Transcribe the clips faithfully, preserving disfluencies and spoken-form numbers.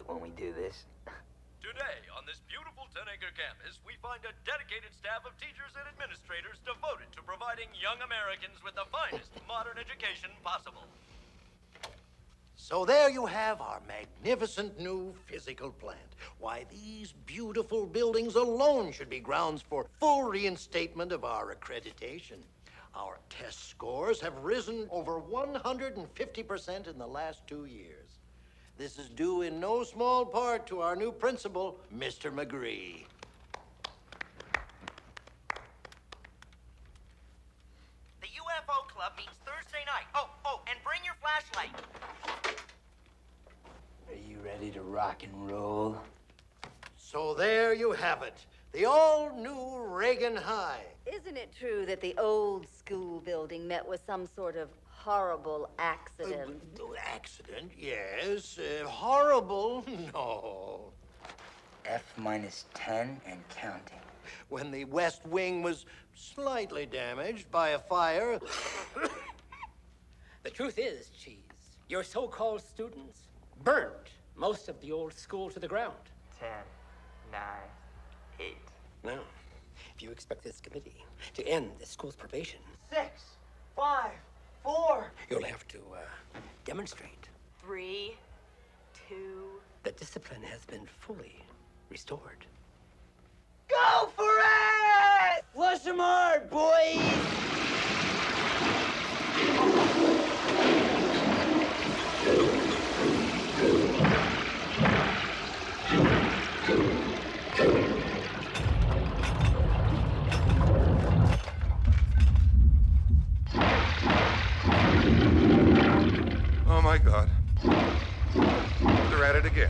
when we do this. Today, on this beautiful ten-acre campus, we find a dedicated staff of teachers and administrators devoted to providing young Americans with the finest modern education possible. So there you have our magnificent new physical plant. Why, these beautiful buildings alone should be grounds for full reinstatement of our accreditation. Our test scores have risen over one hundred fifty percent in the last two years. This is due in no small part to our new principal, Mister McGree. The U F O Club meets Thursday night. Oh, oh, and bring your flashlight. Are you ready to rock and roll? So there you have it, the all-new Reagan High. Isn't it true that the old school building met with some sort of horrible accident? Uh, accident, yes. Uh, horrible, no. F minus ten and counting. When the West Wing was slightly damaged by a fire. The truth is, Cheese, your so-called students burned most of the old school to the ground. Ten, nine, eight. Now, if you expect this committee to end the school's probation, Six, five, four. you'll have to uh, demonstrate Three, two... that discipline has been fully restored. Go for it! Flush them hard, boys! Oh, my God. They're at it again.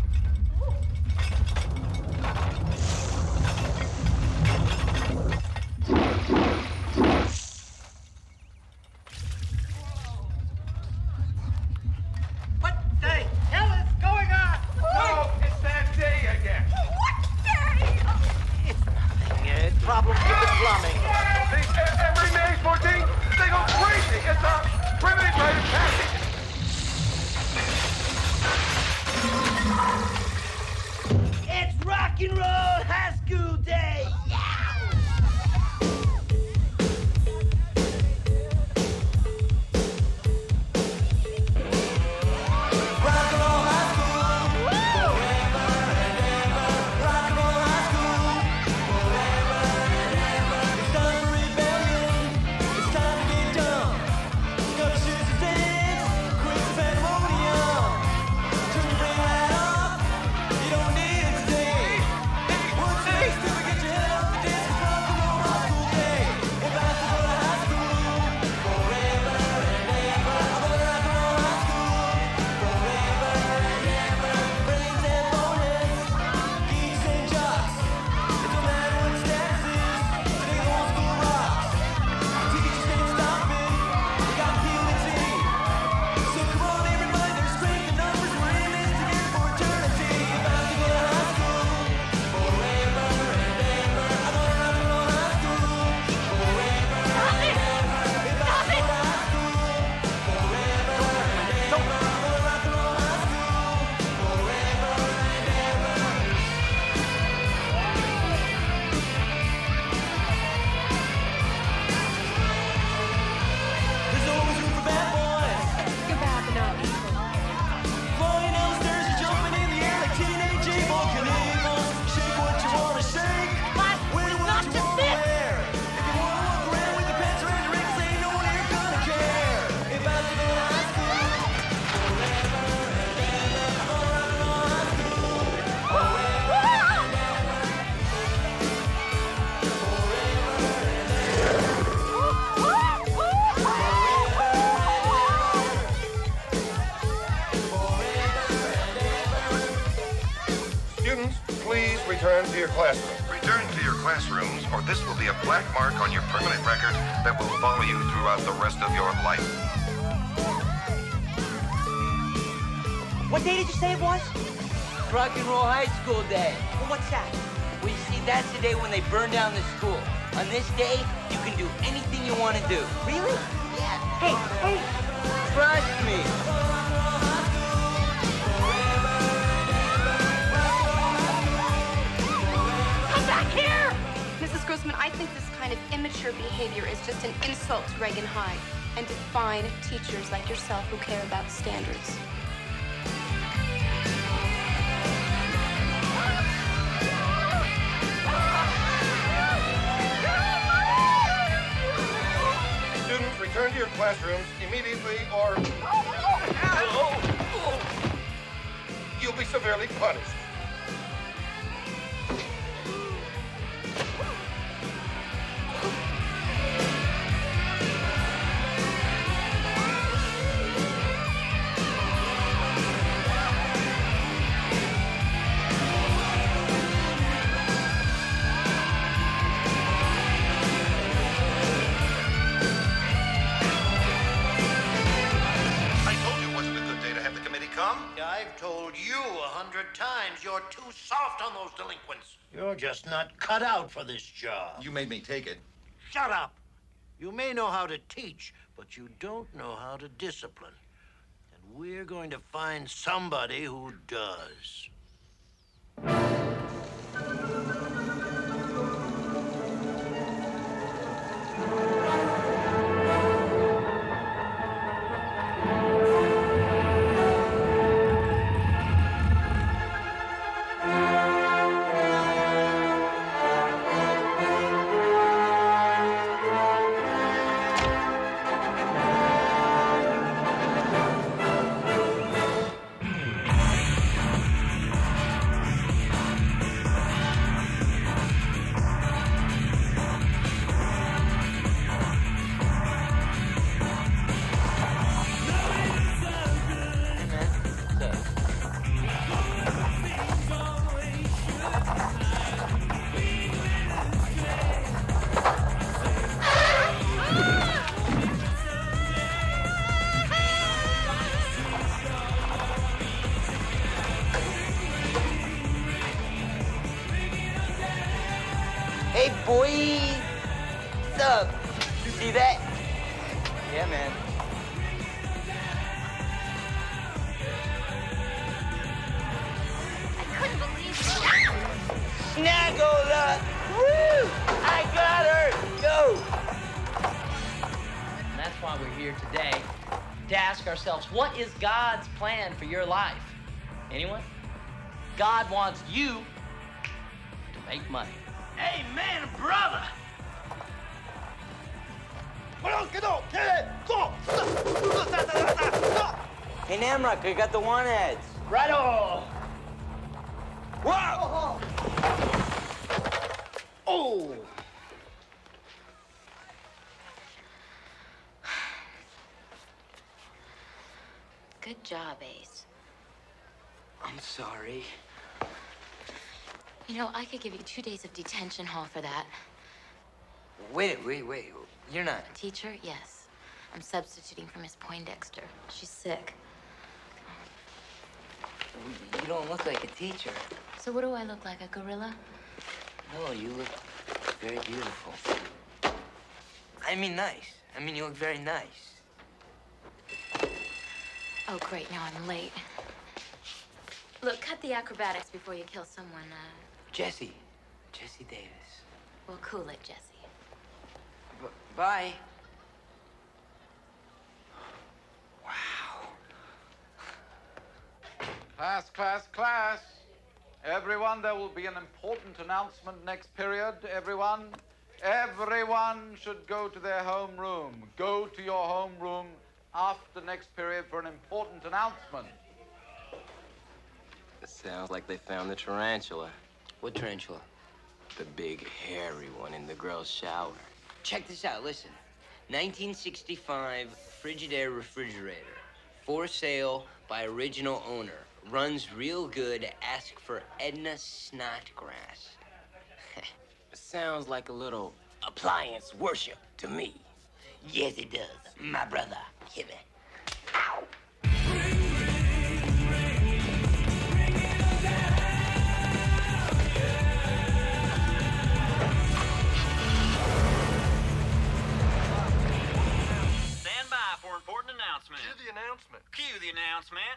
What the hell is going on? No, it's that day again. What day? It's nothing. Uh, problems with the plumbing. See, e- every May fourteenth, they go crazy. It's a primitive rite of passage. It's rock and roll high school day. Return to your classroom. Return to your classrooms, or this will be a black mark on your permanent record that will follow you throughout the rest of your life. What day did you say it was? Rock and Roll High School Day. Well, what's that? Well, you see, that's the day when they burn down the school. On this day, you can do anything you want to do. Really? Yeah. Hey, hey. Trust me. kind of immature behavior is just an insult to Reagan High and to fine teachers like yourself who care about standards. Students, return to your classrooms immediately or you'll be severely punished. I've told you a hundred times you're too soft on those delinquents. You're just not cut out for this job. You made me take it. Shut up. You may know how to teach, but you don't know how to discipline. And we're going to find somebody who does. Hey, boy! What's up? You see that? Yeah, man. I couldn't believe it. Snaggle! Woo! I got her! Go! And that's why we're here today, to ask ourselves, what is God's plan for your life? Anyone? God wants you to make money. Amen, brother! Hey, Namrock, I got the one ads. Righto! Whoa! Oh! Good job, Ace. I'm sorry. You know, I could give you two days of detention hall for that. Wait, wait, wait. You're not. Teacher? Yes. I'm substituting for Miss Poindexter. She's sick. You don't look like a teacher. So what do I look like, a gorilla? No, you look very beautiful. I mean nice. I mean, you look very nice. Oh, great, now I'm late. Look, cut the acrobatics before you kill someone. Uh, Jesse. Jesse Davis. Well, cool it, Jesse. B bye. Class, class, class. Everyone, there will be an important announcement next period. Everyone, everyone should go to their home room. Go to your home room after next period for an important announcement. It sounds like they found the tarantula. What tarantula? The big hairy one in the girl's shower. Check this out, listen. nineteen sixty-five Frigidaire refrigerator. For sale by original owner. Runs real good. Ask for Edna Snodgrass. It sounds like a little appliance worship to me. Yes, it does. My brother. Hit me. Ow. Stand by for important announcement. Cue the announcement. Cue the announcement.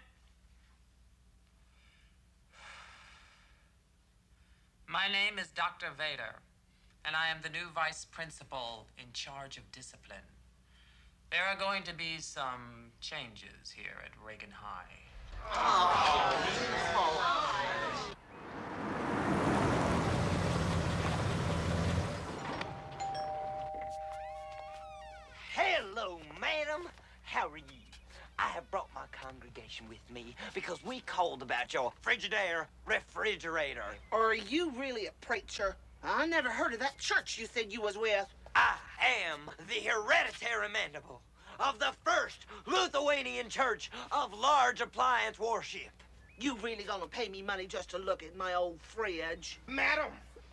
My name is Doctor Vader. and I am the new vice principal in charge of discipline. There are going to be some changes here at Reagan High. Hello, madam. How are you? I have brought my congregation with me because we called about your Frigidaire refrigerator. Are you really a preacher? I never heard of that church you said you was with. I am the hereditary mandible of the first Lithuanian church of large appliance worship. You really gonna pay me money just to look at my old fridge? Madam,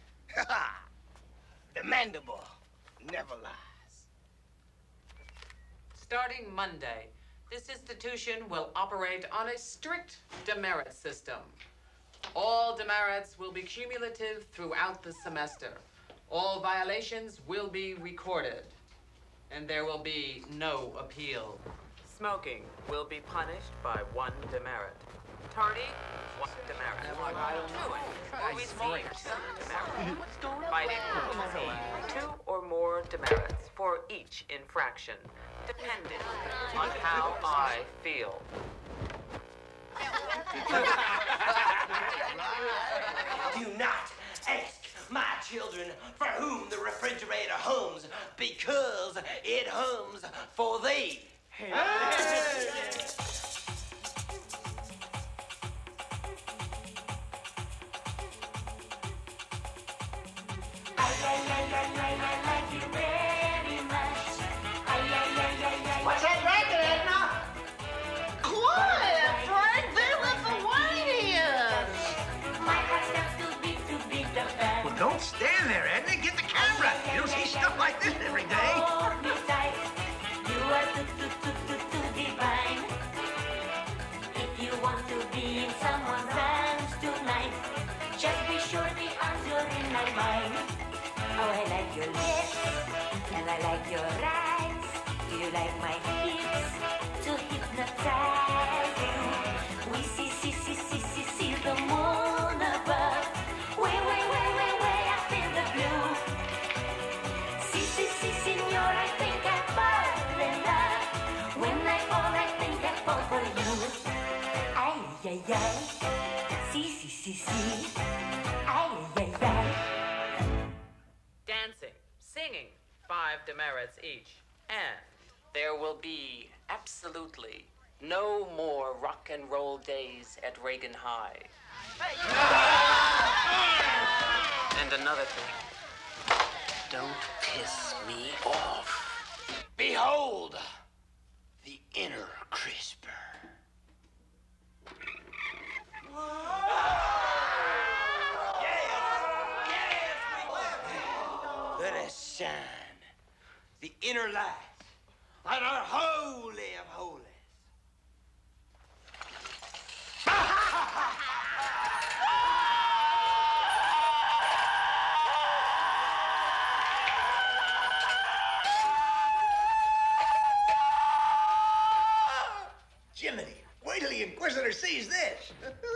the mandible never lies. Starting Monday, this institution will operate on a strict demerit system. All demerits will be cumulative throughout the semester. All violations will be recorded, and there will be no appeal. Smoking will be punished by one demerit. Tardy, one demerit. Movie smoking, demerit. Fighting, two or more demerits for each infraction, depending on how I feel. Do not ask my children for whom the refrigerator hums, because it hums for thee. Hey. What's that record, Edna? Quiet, Frank! They're Lithuanians! Well, don't stand there, Edna. Get the camera. You don't see stuff like this every day. If you want to be in someone's arms tonight, just be sure the arms are in my mind. Oh, I like your lips, and I like your eyes. Do you like my hips to hypnotize you? We see, see, see, see, see, see the moon above. Way, way, way, way, way up in the blue. See, see, see, senor, I think I fall in love. When I fall, I think I fall for you. Ay, ay, ay. See, see, see, see. Ay, ay, ay. Dancing, singing, five demerits each. And there will be absolutely no more rock and roll days at Reagan High. And another thing, don't piss me off. Behold, the inner crisper. Let us shine the inner light on our holy of holies. Jiminy, wait till the Inquisitor sees this.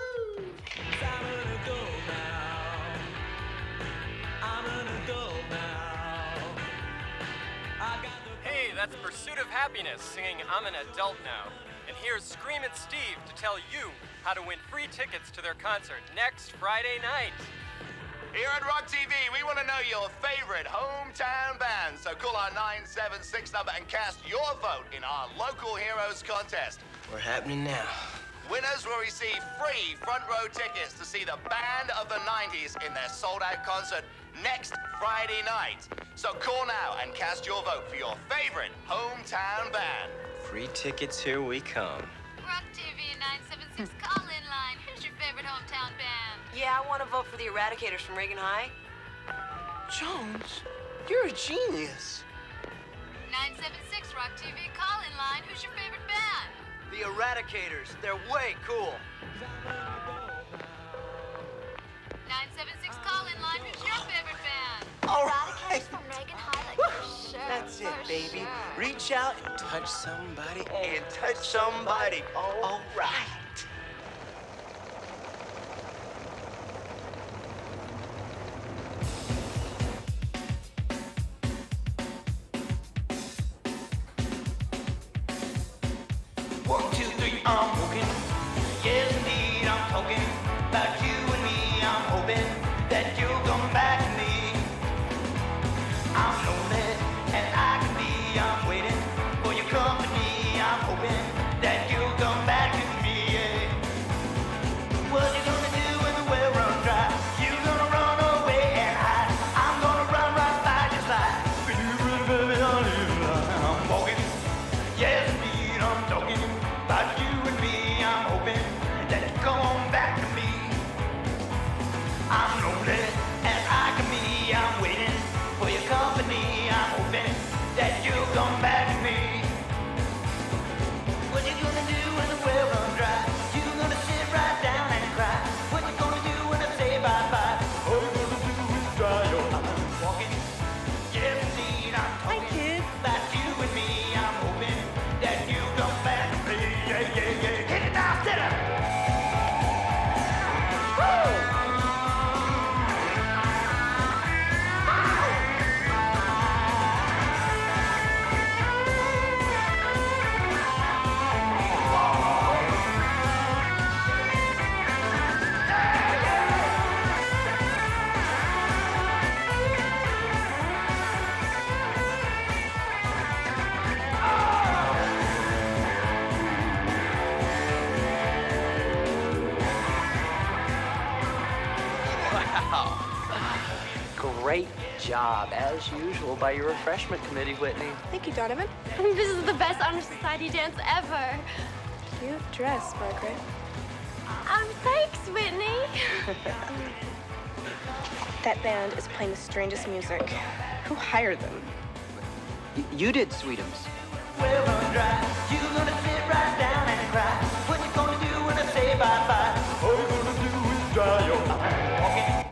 Hey, that's Pursuit of Happiness singing I'm an Adult Now. And here's Screamin' Steve to tell you how to win free tickets to their concert next Friday night. Here at Rock T V, we want to know your favorite hometown band. So call our nine seven six number and cast your vote in our Local Heroes contest. We're happening now. Winners will receive free front row tickets to see the band of the nineties in their sold-out concert next Friday night. So call now and cast your vote for your favorite hometown band. Free tickets, here we come. Rock T V nine seven six call-in line. Who's your favorite hometown band? Yeah, I want to vote for the Eradicators from Reagan High. Jones, you're a genius. nine seven six Rock T V call-in line. Who's your favorite band? The Eradicators. They're way cool. nine seven six call-in line. Who's your favorite band? All right. From Reagan High, like for sure. That's it, for baby. sure. Reach out and touch somebody and touch somebody. All right. One, two, three, I'm walking. Yes, indeed, I'm talking about you and me. I'm hoping that you'll come back to me. I'm lonely and I can be. I'm waiting for your company. I'm hoping that you'll come back to me. Yeah. What you gonna do when the well runs dry? You gonna run away and hide? I'm gonna run right by your side. I'm walking. Yes, indeed, I'm talking about you and me. I'm hoping that you come on back to me. I'm lonely as I can be. I'm waiting for your company. I'm hoping that you'll come back to me. What you gonna do when the well runs dry? You gonna sit right down and cry? What you gonna do when I say bye-bye? All you gonna do is dry your eyes. Walking. Yes, indeed, I'm talking about you and me. I'm hoping that you come back to me. Yeah, yeah, yeah. Hit it now, sit up. Woo! Wow. Great job, as usual, by your refreshment committee, Whitney. Thank you, Donovan. This is the best honor society dance ever. Cute dress, Margaret. Um, thanks, Whitney. That band is playing the strangest music. Who hired them? Y you did, Sweetums. Well run dry. You gonna sit right down and cry? What you gonna do when I say bye-bye? All you gonna do is dry your eyes. Walking.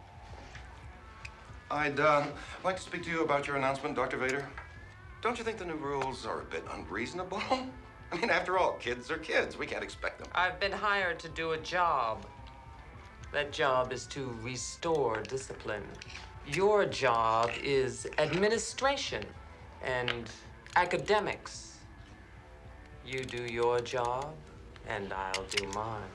I'd uh, like to speak to you about your announcement, Doctor Vader. Don't you think the new rules are a bit unreasonable? I mean, after all, kids are kids. We can't expect them. I've been hired to do a job. That job is to restore discipline. Your job is administration and academics. You do your job, and I'll do mine.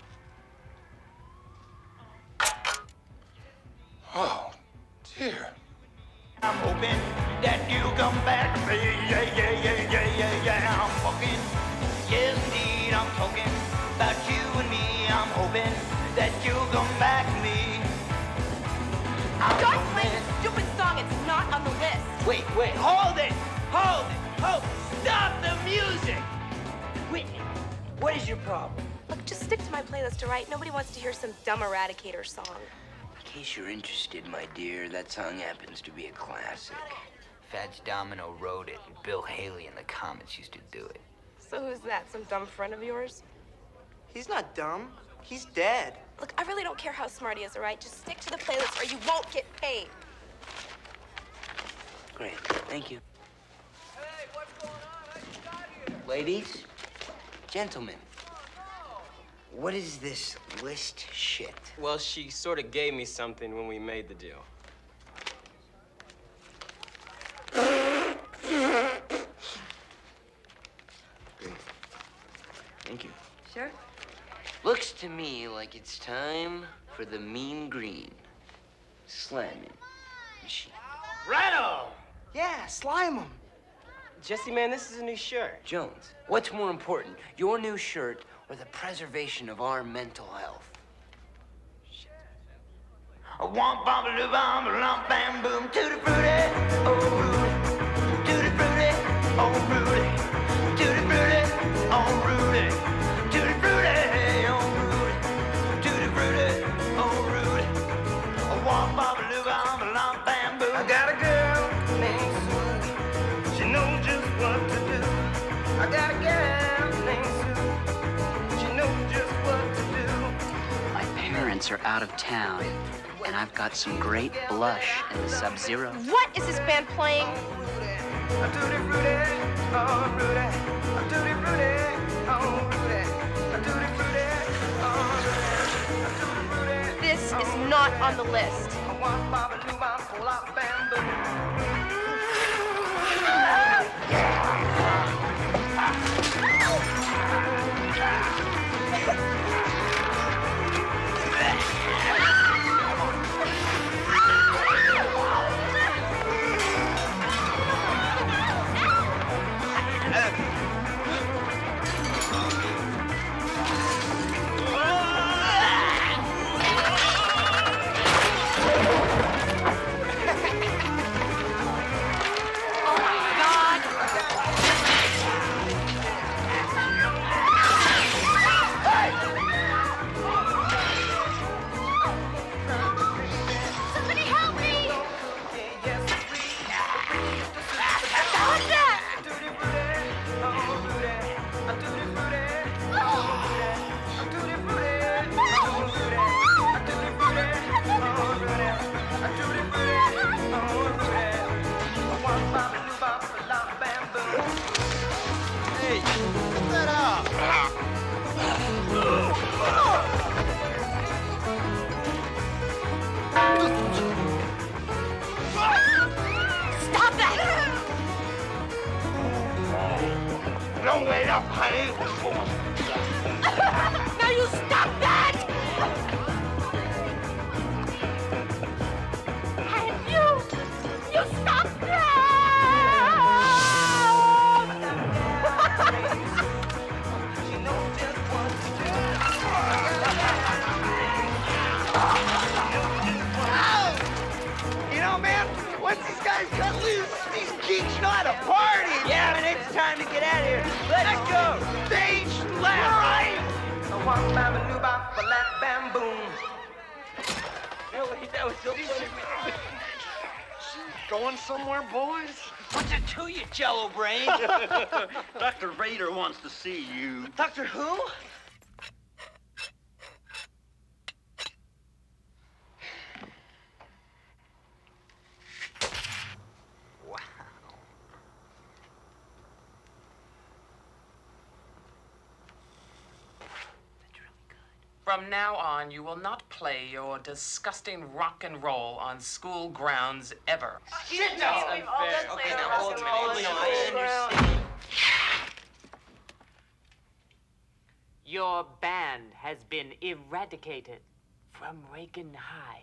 Oh, dear. I'm hoping that you'll come back to me. Yeah, yeah, yeah, yeah, yeah, yeah. I'm walking. Yes, indeed, I'm talking about you and me. I'm hoping that you'll come back to me. I'm Don't hoping- play this stupid song. It's not on the list. Wait, wait, hold it! Hold it! Hold Stop the music! Whitney, what is your problem? Look, just stick to my playlist, all right? Nobody wants to hear some dumb Eradicator song. In case you're interested, my dear, that song happens to be a classic. Fats Domino wrote it, and Bill Haley and the Comets used to do it. So who's that? Some dumb friend of yours? He's not dumb. He's dead. Look, I really don't care how smart he is, all right? Just stick to the playlist or you won't get paid. Great, thank you. Hey, what's going on? I just got here. Ladies, gentlemen, what is this list shit? Well, she sort of gave me something when we made the deal. Thank you. Sure. Looks to me like it's time for the mean green slamming machine. Rhino! Yeah, slime him. Jesse, man, this is a new shirt. Jones, what's more important, your new shirt or the preservation of our mental health? A womp bomb a doo bomb a lump bam boom tutti frutti, oh Rudy, tutti frutti, oh Rudy, tutti frutti, oh Rudy, tutti frutti, oh Rudy, tutti frutti, oh Rudy. A womp bomb a doo bomb a lump bam boom. I got a girl named Sue. She knows just what to do. I got a girl named Sue. She knows just what to do. My parents are out of town, and I've got some great blush in the Sub-Zero. What is this band playing? This is not on the list. Stop that! Don't wait up, honey. Now you stop that! And you, you stop that! You know, man, once these guys cut loose, these geeks know how to party. Yeah, man, it's time to get out of here. Let's go. Stage left. Right. One bam, a new bam, a lap, bam, boom. No, wait, that was so funny. Going somewhere, boys? What's it to you, Jello brain? Doctor Vader wants to see you. Doctor who? From now on, you will not play your disgusting rock and roll on school grounds ever. Shit, no! That's unfair. Okay, now hold it, hold it. I understand. Your band has been eradicated from Reagan High.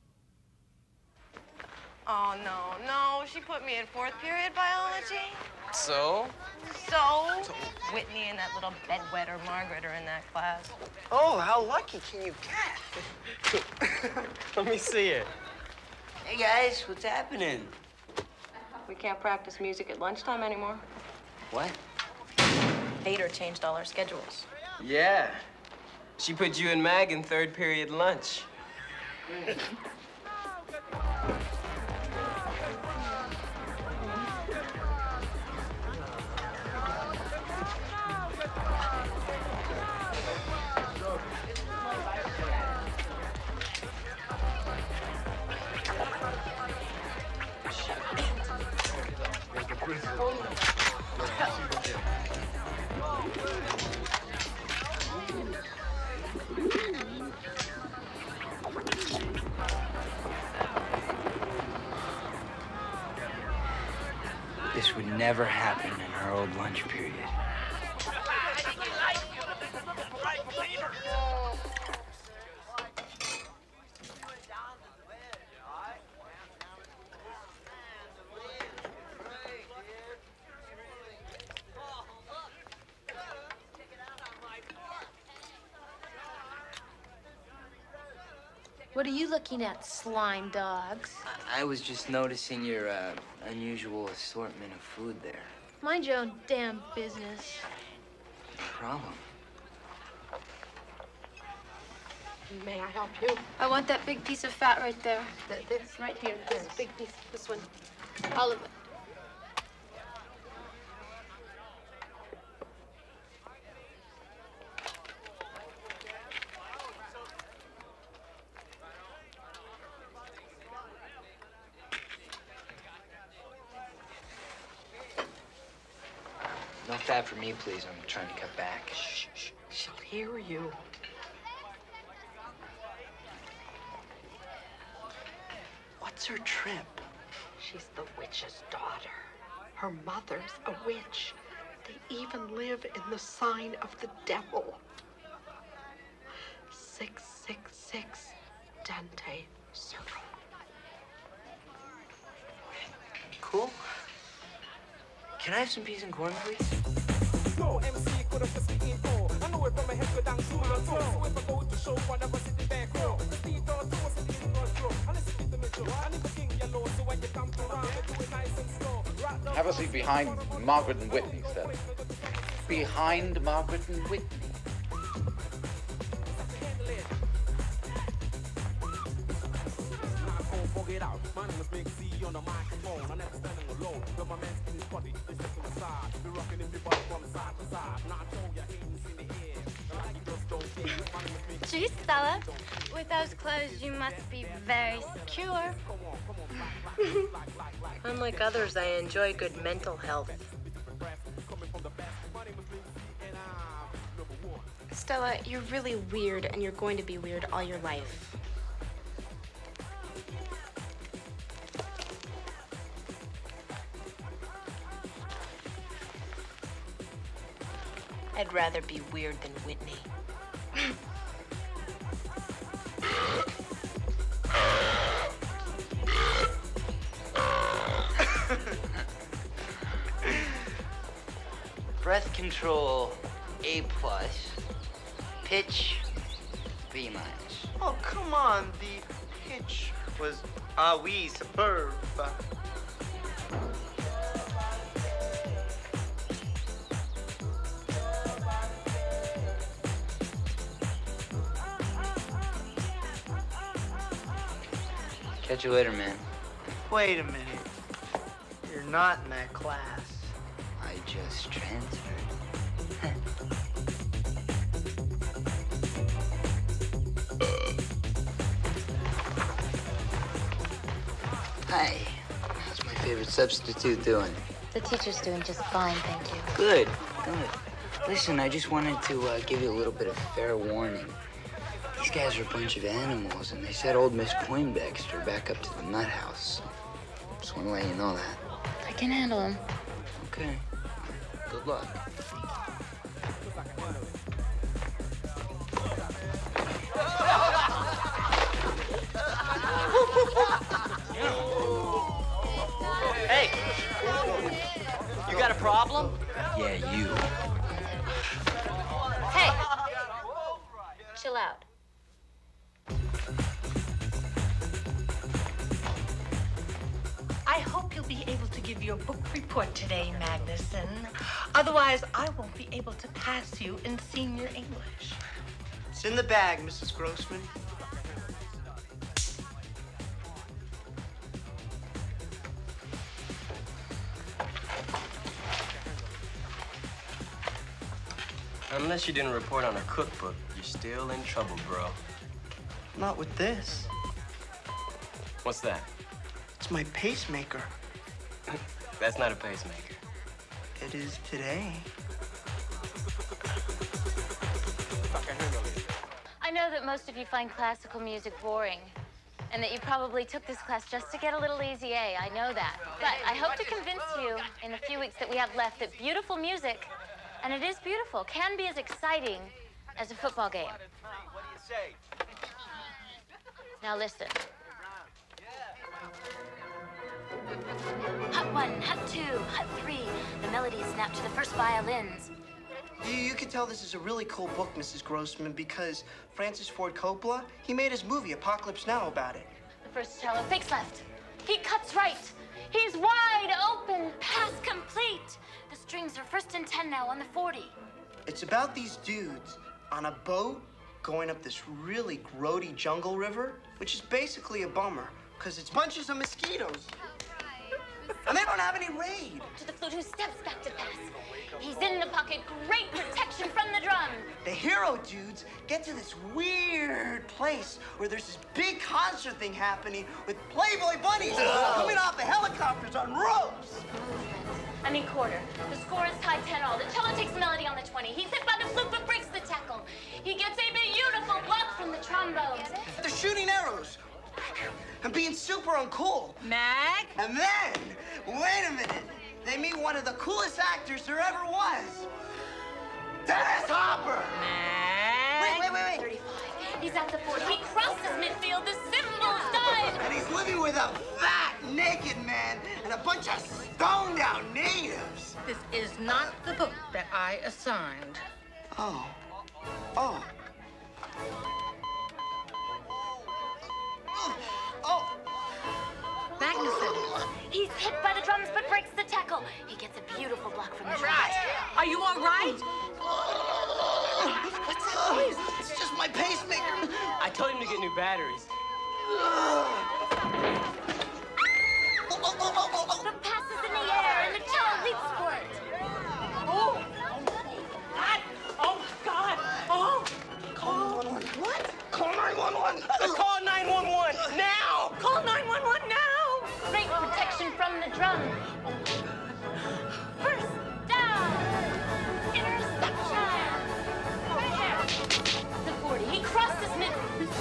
Oh, no, no. She put me in fourth period biology. So? So? Whitney and that little bedwetter Margaret are in that class. Oh, how lucky can you get? Let me see it. Hey, guys, what's happening? We can't practice music at lunchtime anymore. What? Vader changed all our schedules. Yeah. She put you and Mag in third period lunch. This would never happen in our old lunch period. What are you looking at, slime dogs? I was just noticing your uh, unusual assortment of food there. Mind your own damn business. Problem? May I help you? I want that big piece of fat right there. Th- This right here, this big piece, this one. All of it. No fat for me, please. I'm trying to cut back. Shh, shh. She'll hear you. What's her trip? She's the witch's daughter. Her mother's a witch. They even live in the sign of the devil. six six six Dante Circle. Cool. Can I have some peas and corn, please? Have a seat behind Margaret and Whitney, Stella. Behind Margaret and Whitney. Gee, Stella, with those clothes, you must be very secure. Unlike others, I enjoy good mental health. Stella, you're really weird, and you're going to be weird all your life. I'd rather be weird than Whitney. Breath control, A plus. Pitch, B minus. Oh, come on. The pitch was ah oui, superb. Catch you later, man. Wait a minute. You're not in that class. I just transferred. Hi. How's my favorite substitute doing? The teacher's doing just fine, thank you. Good, good. Listen, I just wanted to uh, give you a little bit of fair warning. These guys are a bunch of animals, and they set old Miss Poindexter back up to the nut house. Just want to let you know that. I can handle him. Okay. Good luck. Hey! You got a problem? Yeah, you. Hey! Chill out. I hope you'll be able to give your book report today, Magnuson. Otherwise, I won't be able to pass you in senior English. It's in the bag, Missus Grossman. Unless you didn't report on her cookbook, you're still in trouble, bro. Not with this. What's that? It's my pacemaker. That's not a pacemaker. It is today. I know that most of you find classical music boring, and that you probably took this class just to get a little easy A. I know that. But I hope to convince you in the few weeks that we have left that beautiful music, and it is beautiful, can be as exciting as a football game. Now listen. Hut one, hut two, hut three. The melody is snapped to the first violins. You, you can tell this is a really cool book, Missus Grossman, because Francis Ford Coppola, he made his movie Apocalypse Now about it. The first cello fakes left. He cuts right. He's wide open. Pass complete. The strings are first and ten now on the forty. It's about these dudes on a boat going up this really grody jungle river, which is basically a bummer, because it's bunches of mosquitoes. And they don't have any raid. To the flute who steps back to pass. He's in the pocket, great protection from the drum. The hero dudes get to this weird place where there's this big concert thing happening with Playboy bunnies coming off the helicopters on ropes. I mean quarter. The score is tied ten all. The cello takes the melody on the twenty. He's hit by the flute but breaks the tackle. He gets a beautiful block from the trombones. They're shooting arrows and being super uncool. Mag? And then, wait a minute, they meet one of the coolest actors there ever was. Dennis Hopper! Mag? Wait, wait, wait, wait. thirty-five. He's at the forty. He crosses midfield. The cymbals dive. And he's living with a fat, naked man and a bunch of stoned-out natives. This is not the book that I assigned. Oh. Oh. Oh. Magnuson. He's hit by the drums but breaks the tackle. He gets a beautiful block from the drums. Right. Are you all right? What's that noise? It's just my pacemaker. I told him to get new batteries. The pass is in the air and the cello leaps for it. Oh. God. Oh, God. Oh. Call nine one one. What? Call nine one one. Call nine one one now! Call nine one one now. Great protection from the drum. First down. Interception. The forty. He crosses mid.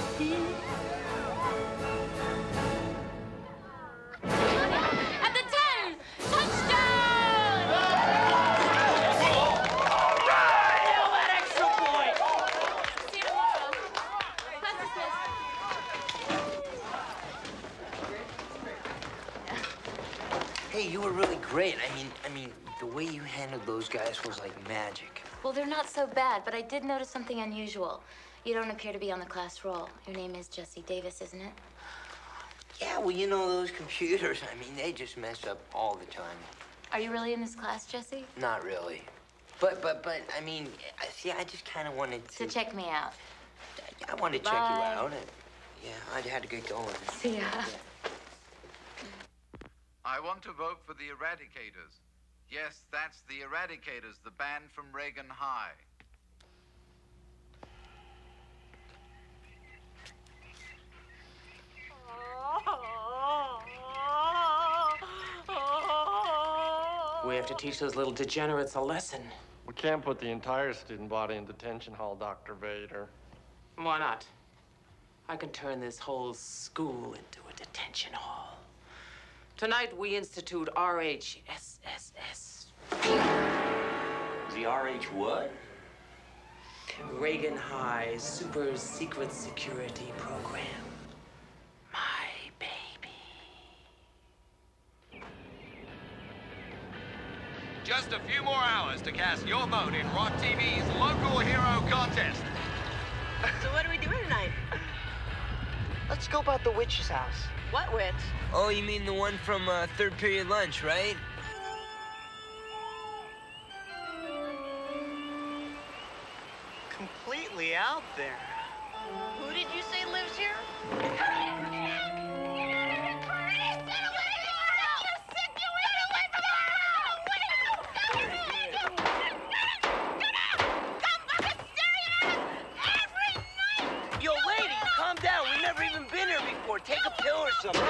At the ten. Touchdown. All right! Hey, you were really great. I mean, I mean, the way you handled those guys was like magic. Well, they're not so bad, but I did notice something unusual. You don't appear to be on the class roll. Your name is Jesse Davis, isn't it? Yeah, well, you know, those computers, I mean, they just mess up all the time. Are you really in this class, Jesse? Not really. But, but, but, I mean, I- see, I just kind of wanted to... To check me out. I wanted to check Bye. you out. And, yeah, I had to get going. See ya. Yeah. I want to vote for the Eradicators. Yes, that's the Eradicators, the band from Reagan High. We have to teach those little degenerates a lesson. We can't put the entire student body in detention hall, Doctor Vader. Why not? I can turn this whole school into a detention hall. Tonight, we institute R H S S S. The R H what? Reagan High Super Secret Security Program. My baby. Just a few more hours to cast your vote in Rock T V's local hero contest. So what are we doing tonight? Let's scope out the witch's house. What witch? Oh, you mean the one from uh, third period lunch, right? Completely out there. Who did you say lives here? Yo, lady, calm down. We've never even been here before. Take a pill or something.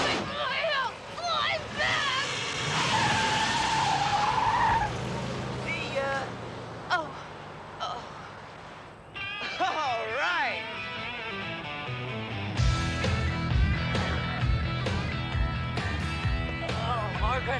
See ya. Oh. Oh. All right. Oh, Margaret.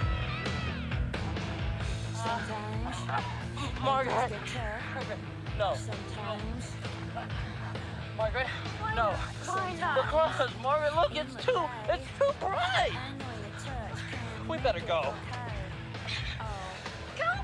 Margaret. Margaret. No. Sometimes. Margaret. No. Why not? Because, Margaret, look, it's too, it's too bright. We better go. Go?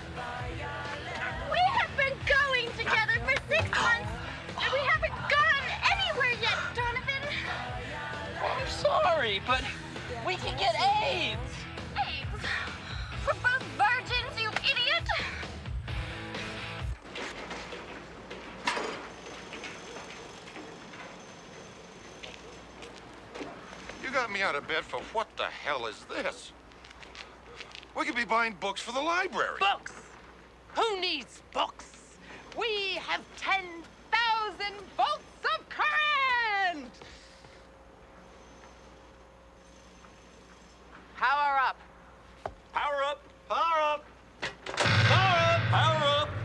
We have been going together for six months, and we haven't gone anywhere yet, Donovan. I'm sorry, but we can get AIDS. AIDS? For both virgins, you idiot! You got me out of bed for what the hell is this? We could be buying books for the library. Books! Who needs books? We have ten thousand volts of current! Power up. Power up! Power up! Power up! Power up!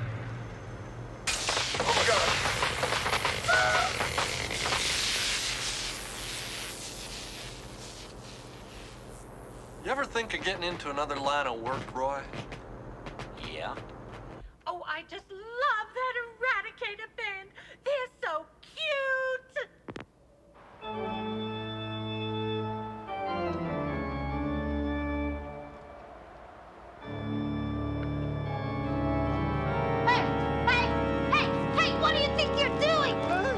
Oh, God. You ever think of getting into another line of work, Roy? Yeah. Oh, I just love that Eradicator band. They're so cute. Hey, hey, hey, hey, what do you think you're doing?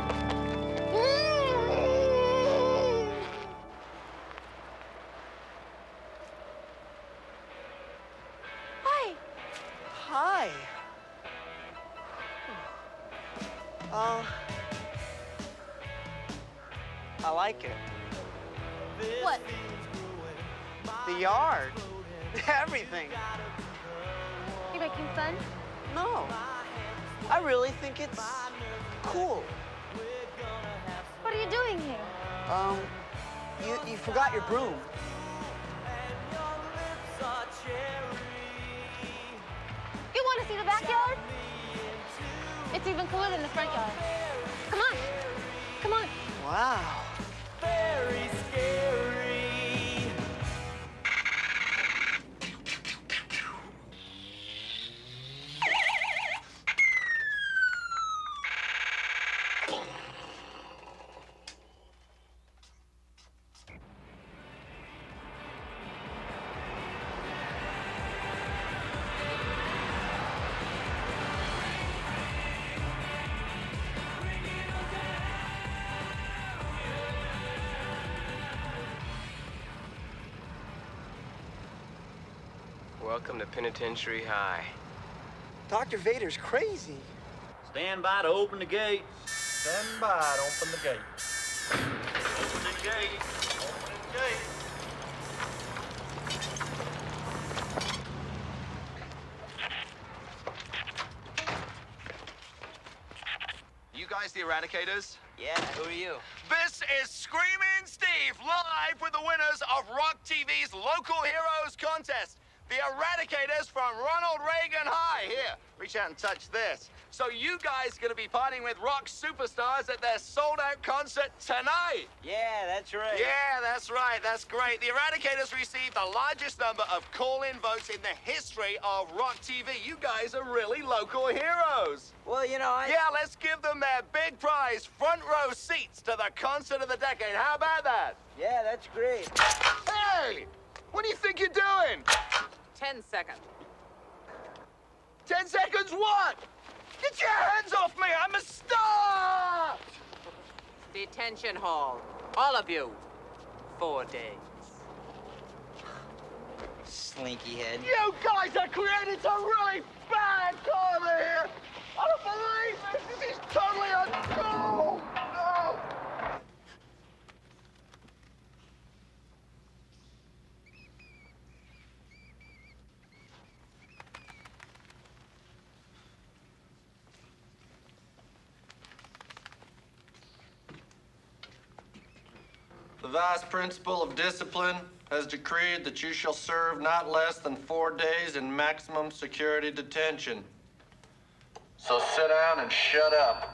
Hi. Hi. Uh, I like it. What? The yard. Everything. You making fun? No. I really think it's cool. What are you doing here? Um, you, you forgot your broom. You want to see the backyard? It's even cooler than the front yard. Come on. Come on. Wow. Very scary. Welcome to Penitentiary High. Doctor Vader's crazy. Stand by to open the gate. Stand by to open the gate. Open the gate. Open the gate. You guys the Eradicators? Yeah, who are you? This is Screamin' Steve, live with the winners of Rock T V's Local Heroes Contest. The Eradicators from Ronald Reagan High. Here, reach out and touch this. So you guys are gonna be partying with rock superstars at their sold-out concert tonight. Yeah, that's right. Yeah, that's right. That's great. The Eradicators received the largest number of call-in votes in the history of Rock T V. You guys are really local heroes. Well, you know, I... Yeah, let's give them their big prize, front row seats to the concert of the decade. How about that? Yeah, that's great. Hey! What do you think you're doing? Ten seconds. Ten seconds what? Get your hands off me! I'm a star! Detention hall. All of you. Four days. Slinky head. You guys are creating some really bad karma here! I don't believe this! This is totally uncool! No! The Vice Principal of Discipline has decreed that you shall serve not less than four days in maximum security detention. So sit down and shut up.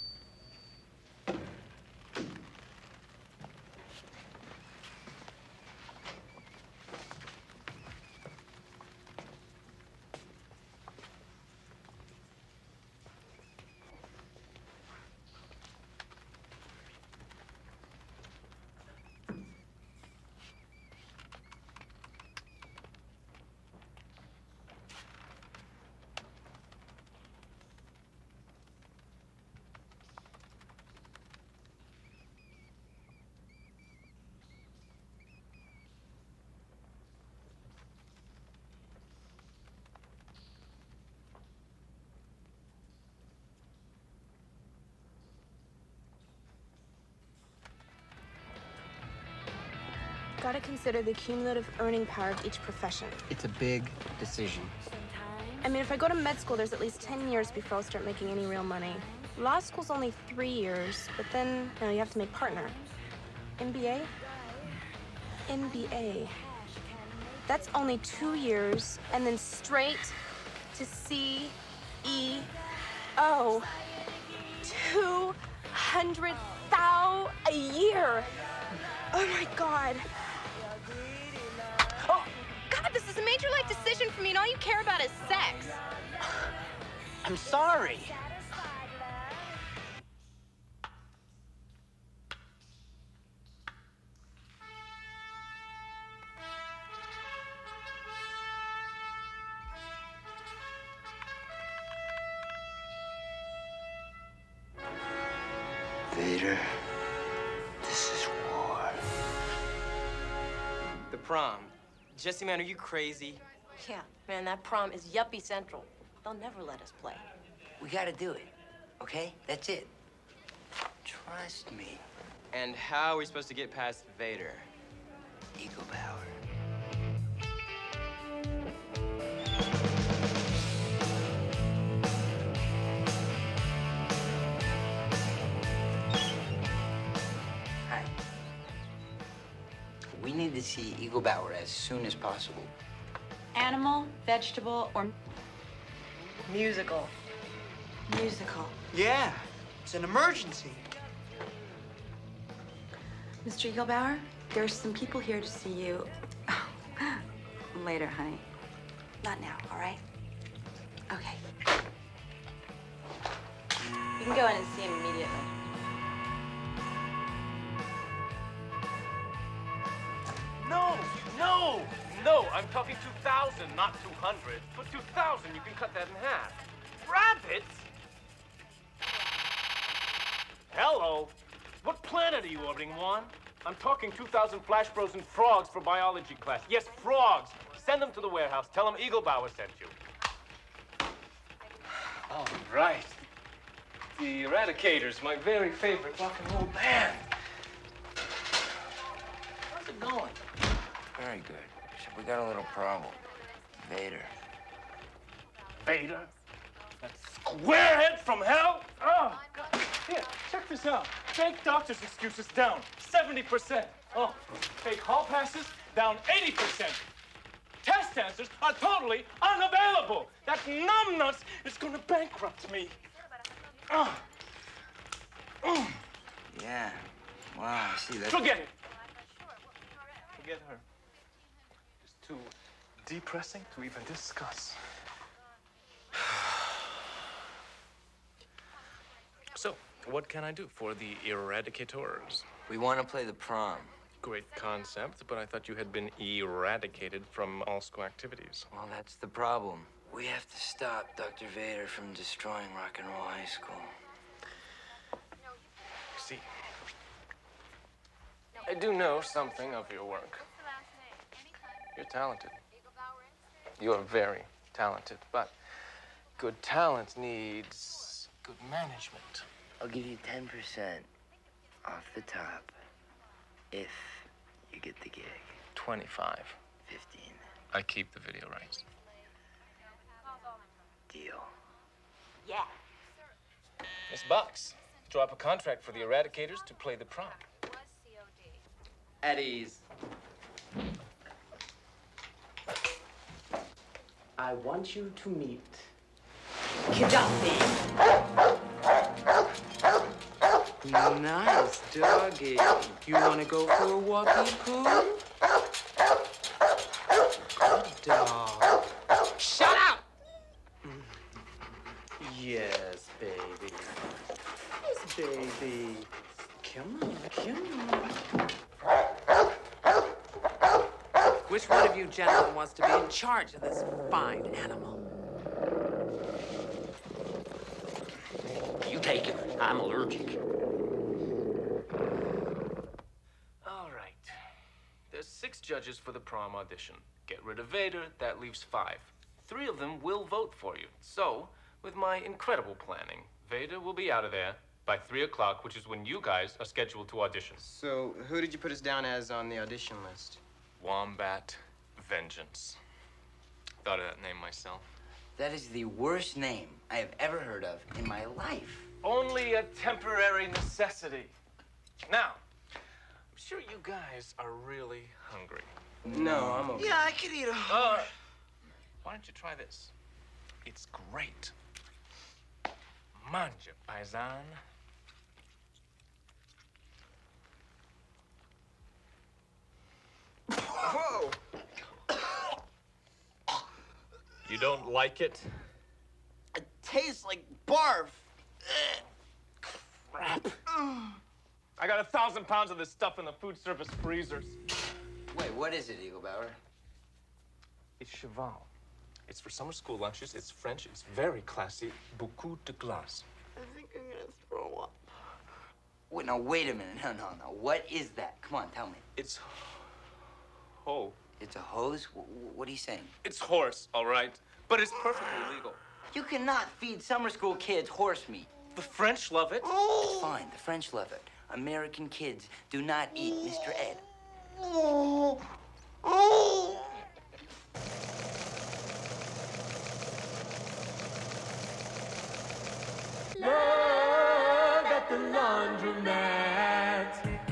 Gotta consider the cumulative earning power of each profession. It's a big decision. I mean, if I go to med school, there's at least ten years before I'll start making any real money. Law school's only three years, but then, you know, you have to make partner. M B A? M B A. That's only two years, and then straight to C E O. Two hundred thou a year. Oh my God. Oh, God, this is a major life decision for me, and all you care about is sex. I'm sorry. Vader, this is war. The prom. Jesse, man, are you crazy? Yeah, man, that prom is yuppie central. They'll never let us play. We gotta do it, okay? That's it. Trust me. And how are we supposed to get past Vader? Ego power. Hi. We need to see Eagle Bauer as soon as possible. Animal, vegetable, or Musical. musical. Yeah, it's an emergency. Mister Eaglebauer, there's some people here to see you. Later, honey. Not now, all right? Okay. You can go in and see him immediately. No, no, no. I'm talking two thousand, not two hundred. For two thousand, you can cut that in half. Rabbits? Hello. What planet are you orbiting, Juan? I'm talking two thousand Flash Bros and frogs for biology class. Yes, frogs. Send them to the warehouse. Tell them Eagle Bauer sent you. All right. The Eradicators, my very favorite rock and roll band. How's it going? Very good. Except we got a little problem. Vader. Vader? That squarehead from hell? Oh, God. Here, check this out. Fake doctor's excuses down seventy percent. Oh, fake hall passes down eighty percent. Test answers are totally unavailable. That numbnuts is gonna bankrupt me. Oh. Oh. Yeah. Wow, I see that. Forget it. Forget her. It's too depressing to even discuss. So, what can I do for the Eradicators? We want to play the prom. Great concept, but I thought you had been eradicated from all school activities. Well, that's the problem. We have to stop Doctor Vader from destroying rock and roll high school. See, I do know something of your work. You're talented. You are very talented, but good talent needs good management. I'll give you ten percent off the top if you get the gig. twenty-five. fifteen. I keep the video rights. Deal. Yeah. Miss Box, draw up a contract for the Eradicators to play the prom. At ease. I want you to meet Nice doggy. You want to go for a walkie poo? Good dog. Shut up! Yes, baby. Yes, baby. Come on, come on. Which one of you gentlemen wants to be in charge of this fine animal? You take it. I'm allergic. All right. There's six judges for the prom audition. Get rid of Vader, that leaves five. Three of them will vote for you. So, with my incredible planning, Vader will be out of there by three o'clock, which is when you guys are scheduled to audition. So, who did you put us down as on the audition list? Wombat Vengeance. Thought of that name myself. That is the worst name I have ever heard of in my life. Only a temporary necessity. Now, I'm sure you guys are really hungry. No, I'm okay. Yeah, I could eat a Uh, why don't you try this? It's great. Manja, paisan. Whoa! You don't like it? It tastes like barf. Crap. I got a thousand pounds of this stuff in the food service freezers. Wait, what is it, Eagle Bauer? It's cheval. It's for summer school lunches. It's French. It's very classy. Beaucoup de glace. I think I'm gonna throw up. Wait, no, wait a minute. No, no, no. What is that? Come on, tell me. It's ho. It's a hose? W what are you saying? It's horse, all right? But it's perfectly legal. You cannot feed summer school kids horse meat. The French love it. It's fine. The French love it. American kids do not eat Mister Ed. Oh. Oh. Love at the laundromat.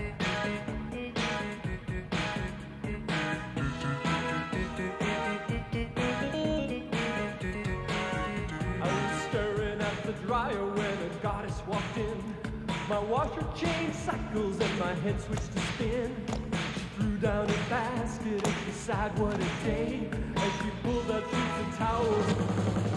I was staring at the dryer when a goddess walked in. My washer changed cycles and my head switched to spin. She threw down a basket and she sighed, what a day, as she pulled out sheets and towels.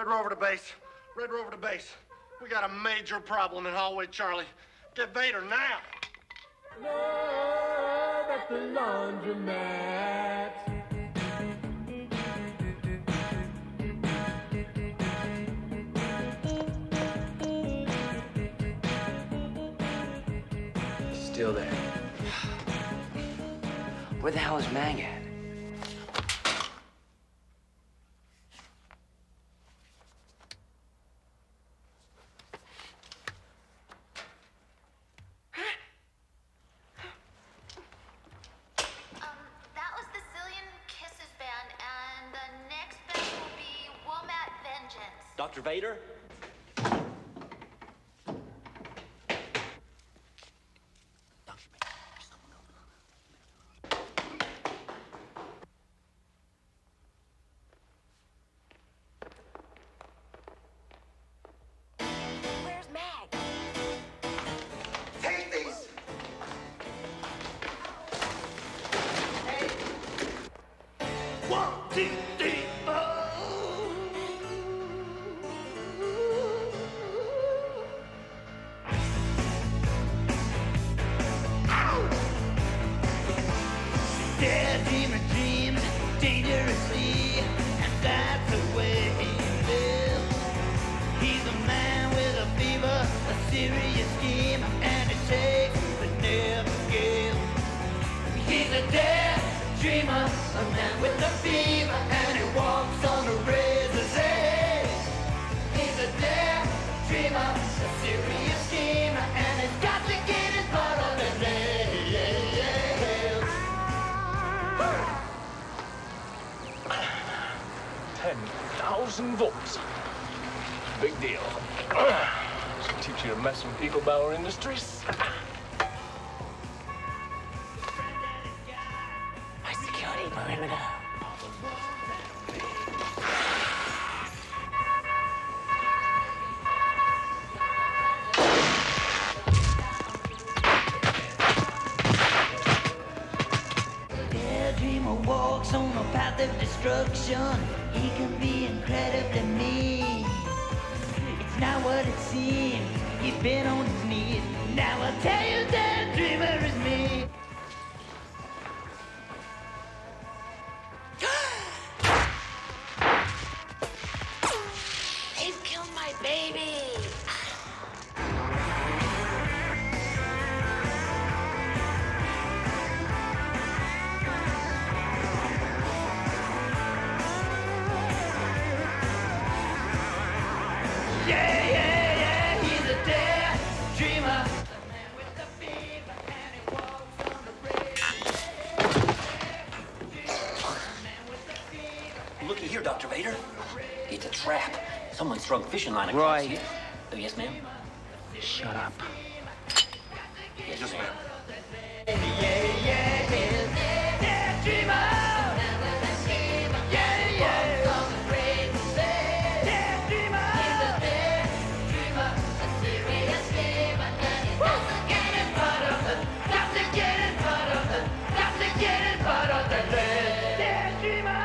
Rover to base. Red Rover to base. We got a major problem in hallway Charlie. Get Vader now. Love at the laundromat. Still there. Where the hell is Mag at? Doctor Vader? Where's Mag? Take these. Hey. One, two, three, four. Dare dreamer dreams dangerously, and that's the way he lives. He's a man with a fever, a serious scheme, and it takes but never gives. He's a dare dreamer, a man with a fever, and he walks on a razor's edge. He's a dare dreamer, a serious schemer, and he's got to get his butt on his leg. ten thousand volts. Big deal. Should teach you to mess with Eagle Bauer Industries. My security perimeter. Daydreamer walks on a path of destruction. He can be incredibly mean. It's not what it seems. He's been on his knees. Now I'll tell you that dreamer is me. They've killed my baby. Yeah, yeah, yeah, he's a dare dreamer. The man with the fever, and he walks on the bridge. Looky here, Doctor Vader. It's a trap. Someone strung fishing line across Right. here. Oh, yes, ma'am? Shut up. Yes, ma'am. Yeah, yeah, yeah, dare dreamer. Yeah, yeah. Dare dreamer. He's a dare dreamer, a serious schemer, and he got to get his butt on the, got to get his butt on the, got to get his butt on the leg. Dare dreamer.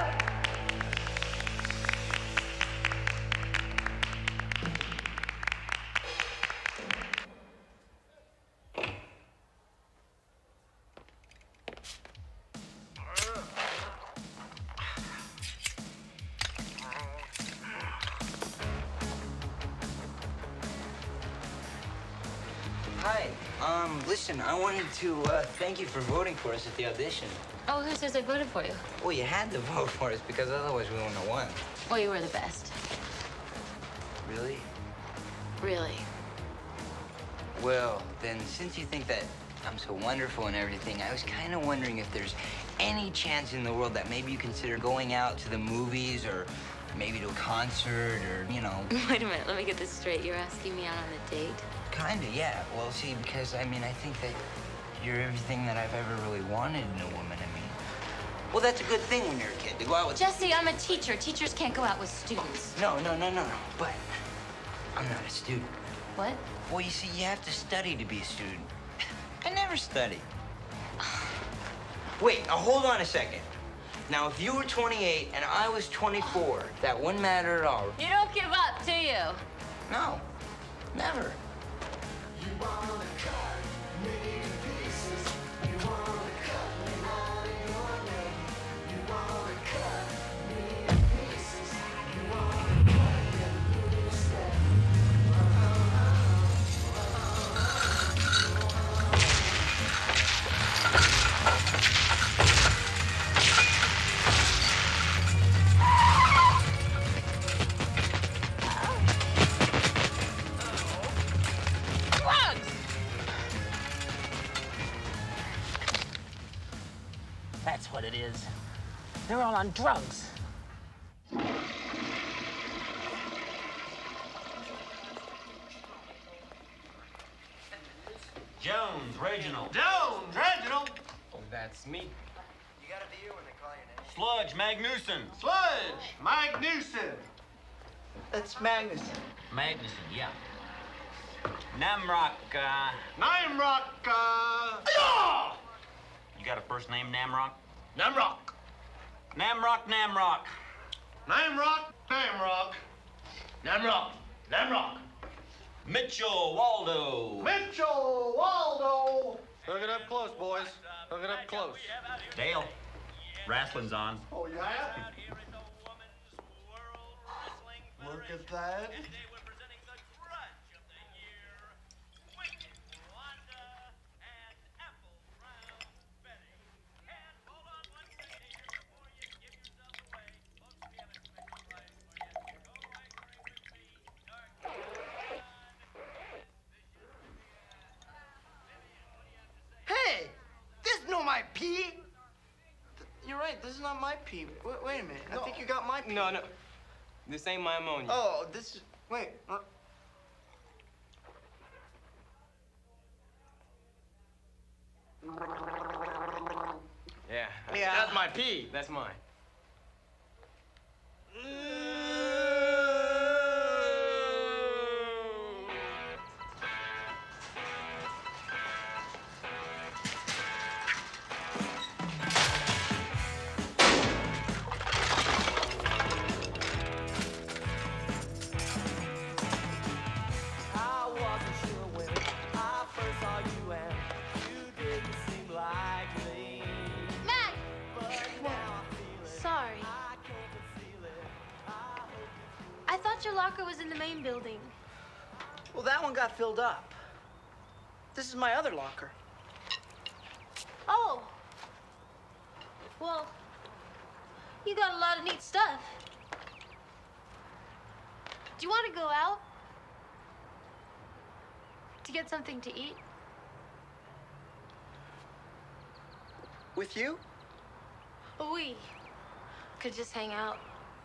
Hi. Um, listen, I wanted to uh, thank you for voting for us at the audition. Oh, who says I voted for you? Well, you had to vote for us because otherwise we wouldn't have won. Well, you were the best. Really? Really. Well, then, since you think that I'm so wonderful and everything, I was kind of wondering if there's any chance in the world that maybe you consider going out to the movies or maybe to a concert or, you know. Wait a minute, let me get this straight. You're asking me out on a date? Kinda, yeah. Well, see, because, I mean, I think that you're everything that I've ever really wanted in a woman. I mean, well, that's a good thing when you're a kid, to go out with... Jesse, I'm a teacher. Teachers can't go out with students. No, no, no, no, no. But I'm not a student. What? Well, you see, you have to study to be a student. I never study. Wait, uh, hold on a second. Now, if you were twenty-eight and I was twenty-four, that wouldn't matter at all. You don't give up, do you? No, never. That's what it is. They're all on drugs. Jones, Reginald. Jones, Reginald. Oh, that's me. You gotta be here when they call your name. Sludge, Magnuson. Sludge, Magnuson. That's Magnus. Magnuson, yeah. Namrock, uh... Namrock, uh... Yeah! You got a first name, Namrock? Namrock. Namrock, Namrock. Namrock, Namrock. Namrock, Namrock. Mitchell Waldo. Mitchell Waldo. Hook it up close, boys. Hook it up close. Dale, wrestling's on. Oh, yeah? Look at that. Hey, this is not my pee. You're right, this is not my pee. Wait, wait a minute, No. I think you got my pee. No, no. This ain't my ammonia. Oh, this is, wait. uh, Yeah. Yeah. That's my pee. That's mine. I wasn't sure when I first saw you, and you didn't seem likely. Matt! But now I feel it. Sorry. I can't conceal it. I hope you I thought your locker was in the main building. Well, that one got filled up. This is my other locker. Oh. Well, you got a lot of neat stuff. Do you want to go out? To get something to eat? With you? We could just hang out.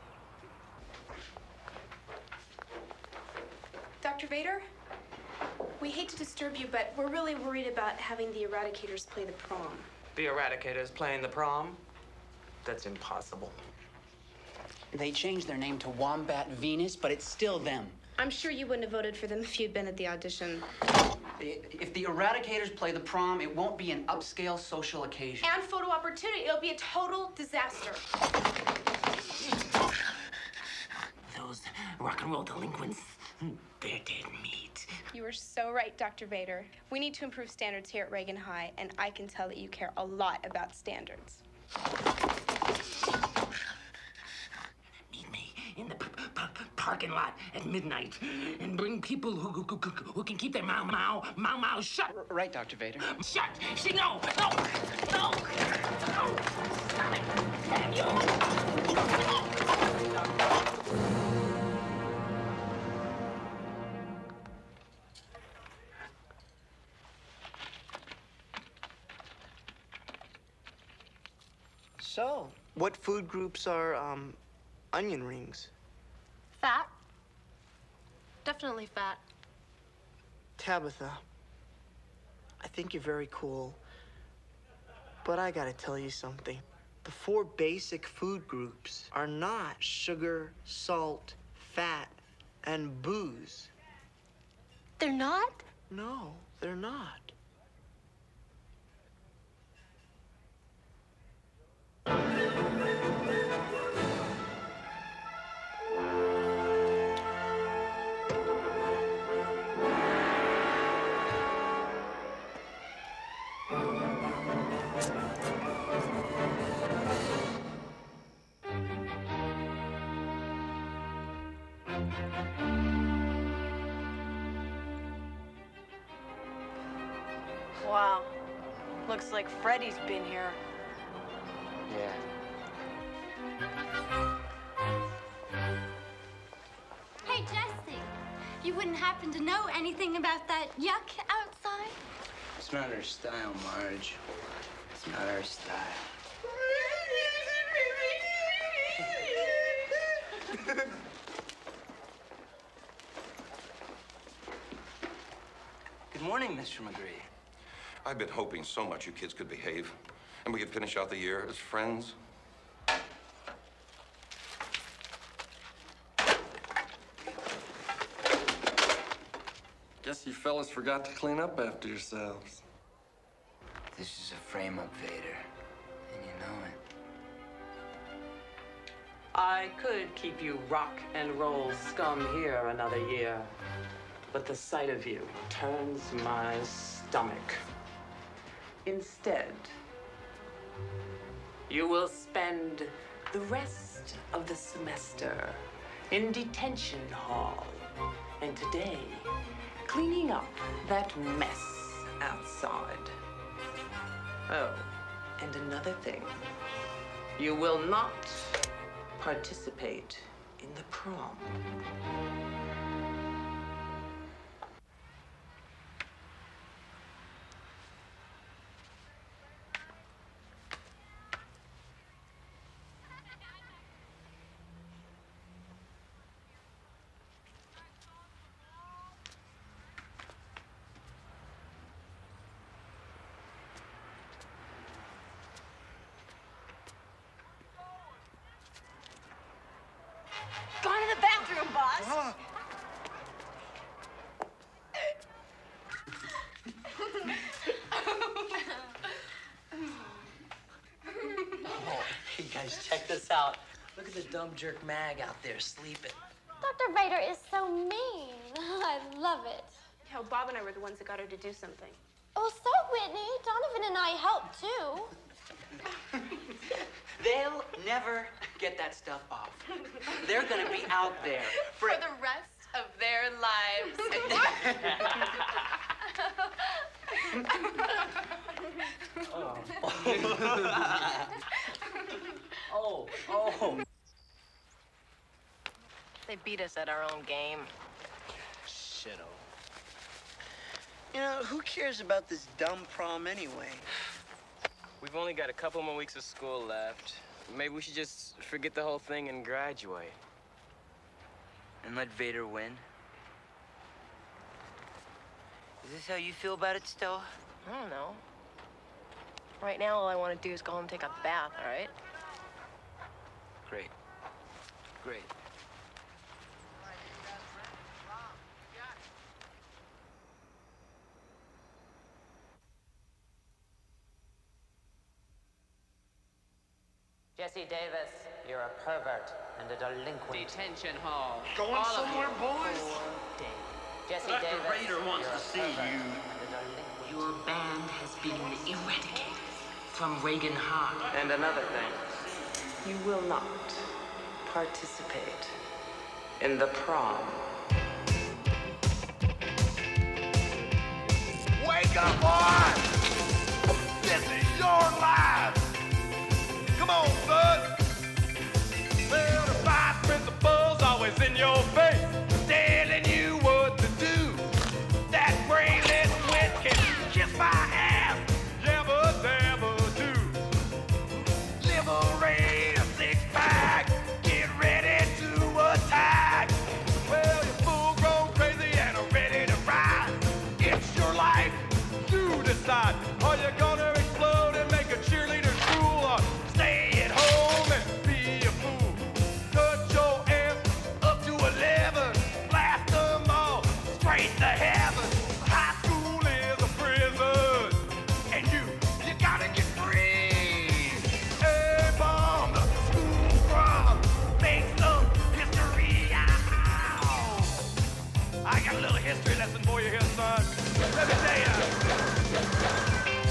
Doctor Vader, we hate to disturb you, but we're really worried about having the Eradicators play the prom. The Eradicators playing the prom? That's impossible. They changed their name to Wombat Venus, but it's still them. I'm sure you wouldn't have voted for them if you'd been at the audition. If the Eradicators play the prom, it won't be an upscale social occasion. And photo opportunity. It'll be a total disaster. Those rock and roll delinquents, they're dead meat. You were so right, Doctor Vader. We need to improve standards here at Reagan High, and I can tell that you care a lot about standards. Meet me in the p- p- parking lot at midnight and bring people who, who, who, who can keep their mouth, mouth, mouth, mouth shut. Right, Doctor Vader. Shut! See, no, no, no, no! Stop it! Damn you! So, what food groups are, um, onion rings? Fat. Definitely fat. Tabitha, I think you're very cool, but I gotta tell you something. The four basic food groups are not sugar, salt, fat, and booze. They're not? No, they're not. Thank you. Wow. Looks like Freddy's been here. Yeah. Hey, Jesse, you wouldn't happen to know anything about that yuck outside? It's not our style, Marge. It's not our style. Good morning, Mister McGree. I've been hoping so much you kids could behave, and we could finish out the year as friends. Guess you fellas forgot to clean up after yourselves. This is a frame-up, Vader, and you know it. I could keep you rock and roll scum here another year, but the sight of you turns my stomach. Instead, you will spend the rest of the semester in detention hall, and today, cleaning up that mess outside. Oh, and another thing. You will not participate in the prom. Go to the bathroom, boss. Oh, hey guys, check this out. Look at the dumb jerk Mag out there sleeping. Doctor Vader is so mean. I love it. Hell, Bob and I were the ones that got her to do something. Oh, so Whitney, Donovan and I helped too. They'll never get that stuff off. They're gonna be out there For the rest of their lives. Oh, oh. They beat us at our own game. Shit-o. You know, who cares about this dumb prom anyway? We've only got a couple more weeks of school left. Maybe we should just forget the whole thing and graduate. And let Vader win? Is this how you feel about it still? I don't know. Right now, all I want to do is go home and take a bath, all right? Great. Great. Jesse Davis, you're a pervert and a delinquent. Detention hall. Going All somewhere, boys? Jesse Doctor Davis, Vader wants you're to a see pervert you. and a delinquent. Your band has been eradicated from Reagan High. And another thing, you will not participate in the prom. Wake up, boy! This is your life! Come on, son! Well, the five principles always in your face, telling you what to do. That brainless wit can kiss my ass, never, never do. Liberate a six-pack, get ready to attack. Well, you're full-grown crazy and are ready to ride. It's your life, you decide. Are you gonna explode and make a cheerleader's fool, or stay at home and be a fool? Cut your amp up to eleven, blast them all straight to heaven. High school is a prison, and you, you gotta get free. Hey, bomb, the school prom makes some history. Ow. I got a little history lesson for you here, son. Let me tell you.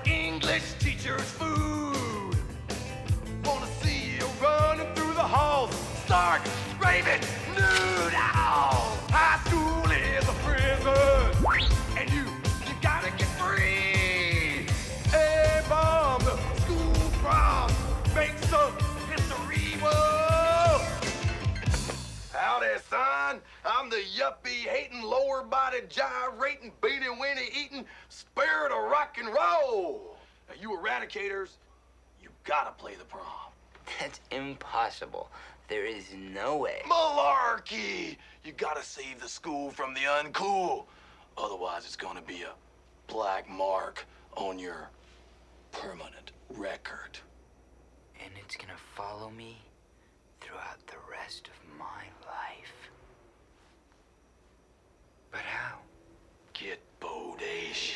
English teacher's food. Wanna see you running through the halls, stark, raving, nude. Oh, high school is a prison, and you, you gotta get free. Hey, bomb, the school prom makes some history. Whoa! Howdy, son. I'm the yuppie-hating, lower-bodied, gyrating, beanie-weenie eating spirit of rock and roll. Now, you eradicators, you gotta play the prom. That's impossible. There is no way. Malarkey! You gotta save the school from the uncool. Otherwise, it's gonna be a black mark on your permanent record. And it's gonna follow me throughout the rest of my life. But how? Get bodacious.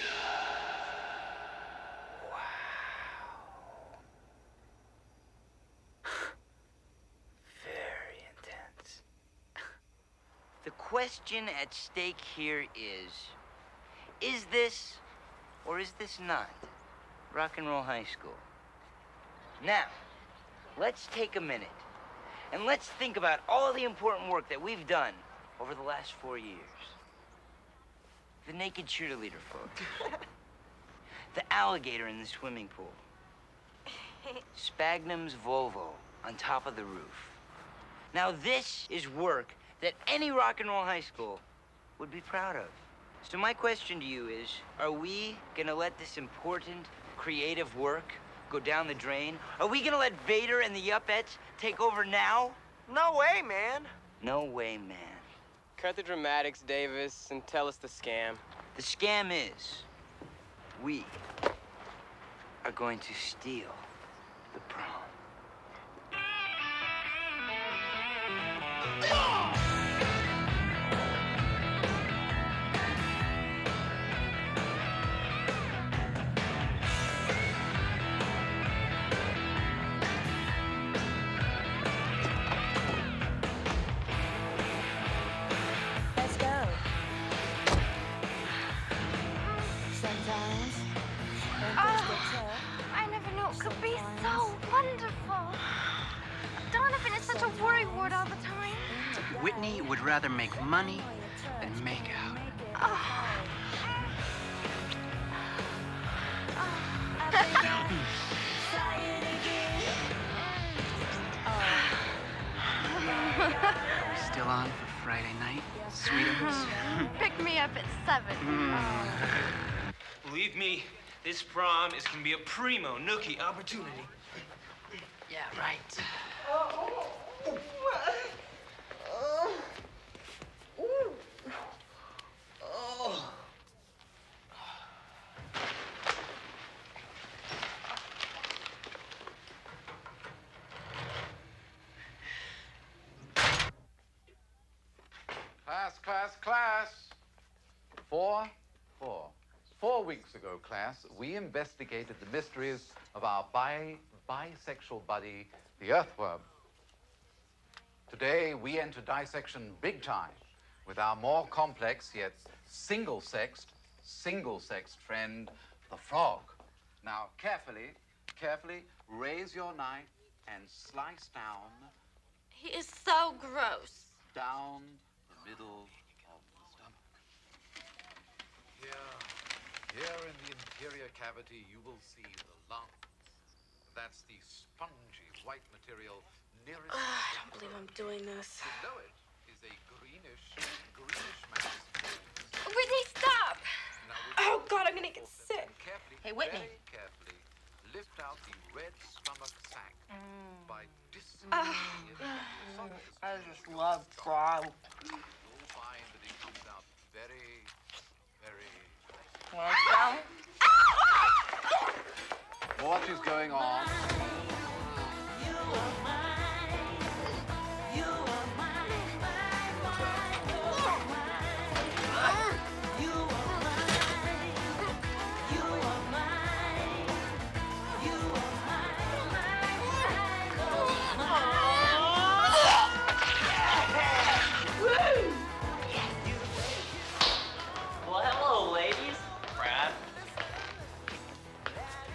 Very intense. The question at stake here is, is this or is this not rock and roll high school? Now, let's take a minute and let's think about all the important work that we've done over the last four years. The naked cheerleader photo. The alligator in the swimming pool. Spagnum's Volvo on top of the roof. Now this is work that any rock and roll high school would be proud of. So my question to you is, are we gonna let this important creative work go down the drain? Are we gonna let Vader and the Yuppettes take over now? No way, man. No way, man. Cut the dramatics, Davis, and tell us the scam. The scam is, we are going to steal the prom. Let's go. Sometimes. Oh, I never knew it could be so wonderful. Donovan is such a worrywart all the time. Whitney would rather make money than make out. Oh. Still on for Friday night, sweethearts? Pick me up at seven. Believe me, this prom is gonna be a primo nookie opportunity. Yeah, right. Class, class, class. Four, four. Four weeks ago, class, we investigated the mysteries of our bi bisexual buddy, the earthworm. Today, we enter dissection big time with our more complex yet single-sexed, single-sexed friend, the frog. Now, carefully, carefully raise your knife and slice down, He is so gross. down the middle of the stomach. Here, here in the interior cavity, you will see the lungs. That's the spongy white material nearest. I don't believe I'm doing this. Below it is a greenish, greenish mass. Whitney, stop! Now, Oh, God, I'm gonna get sick. carefully, Hey, Whitney. very carefully, lift out the red stomach sac by disinfecting Oh. it. I just love prom. You'll find that it comes out very, very nice. Want some? What is going on? Well, hello, ladies. Brad.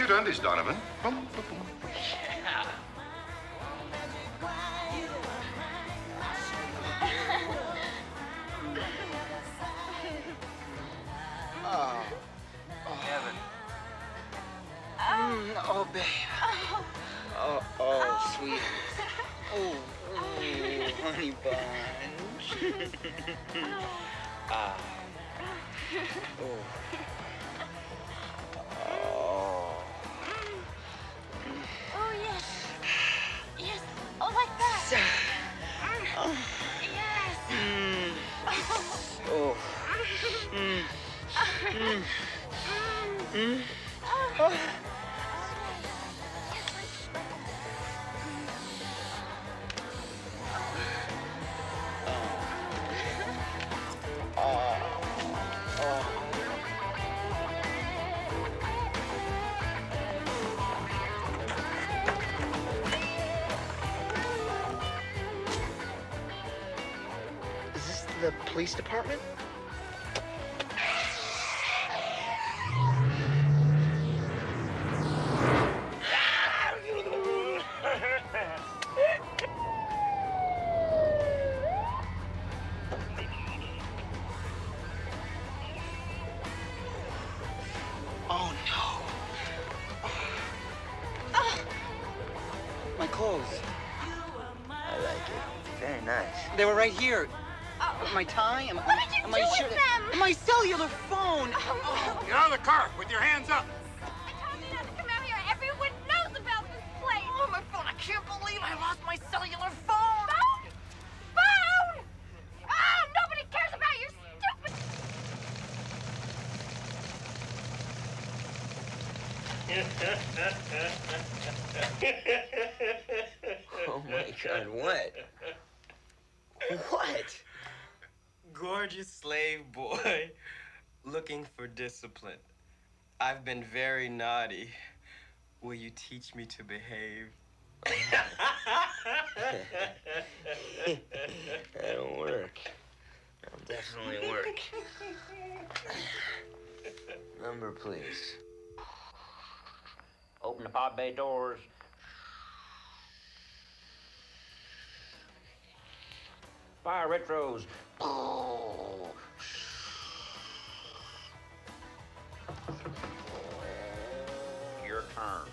cute undies, Donovan. Boom, boom, boom. Yeah. Oh. Kevin. Mm, oh, babe. Oh, oh, sweet. Oh, oh, honey bunch. Ah. Oh. Oh. Oh, yes. Yes. Oh, like that. Oh. Yes. Mm. Oh. Mm. Mm. Mm. Oh. Is this the police department? Oh no. Oh. My clothes. I like it. Very nice. They were right here. Oh. My tie? Am, What did you am do I with sure- them? My cellular phone. Oh, Get out of the car with your hands up. I told you not to come out here. Everyone knows about this place. Oh, my phone. I can't believe I lost my cellular phone. Phone? Phone? Oh, nobody cares about your stupid... Oh my God, what? What? Gorgeous slave boy looking for discipline. I've been very naughty. Will you teach me to behave? That'll work. That'll definitely work. Number, please. Open the pod bay doors. Fire retros. Your turn.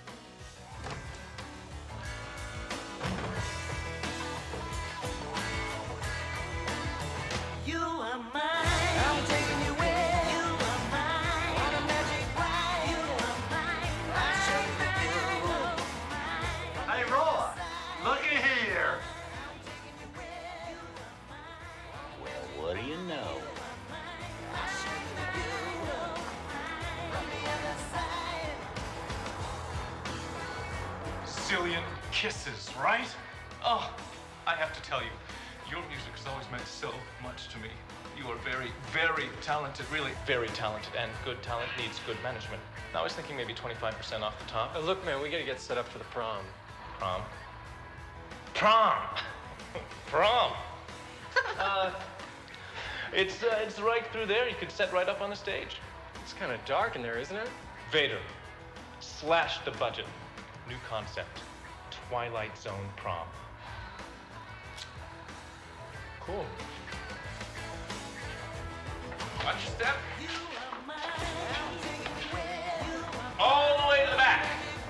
You are mine. I'm taking you where you are mine. On a magic ride. You are mine. I shake the you. Hey, Rolla, looky here. Well, what do you know? Zillion kisses, right? Oh, I have to tell you, your music has always meant so much to me. You are very, very talented, really very talented, and good talent needs good management. Now, I was thinking maybe twenty-five percent off the top. Uh, look, man, we gotta get set up for the prom. Prom? Prom! Prom! uh, it's, uh, it's right through there. You could set right up on the stage. It's kind of dark in there, isn't it? Vader, slash the budget. New concept. Twilight Zone prom. Cool. Watch your step. All the way to the back.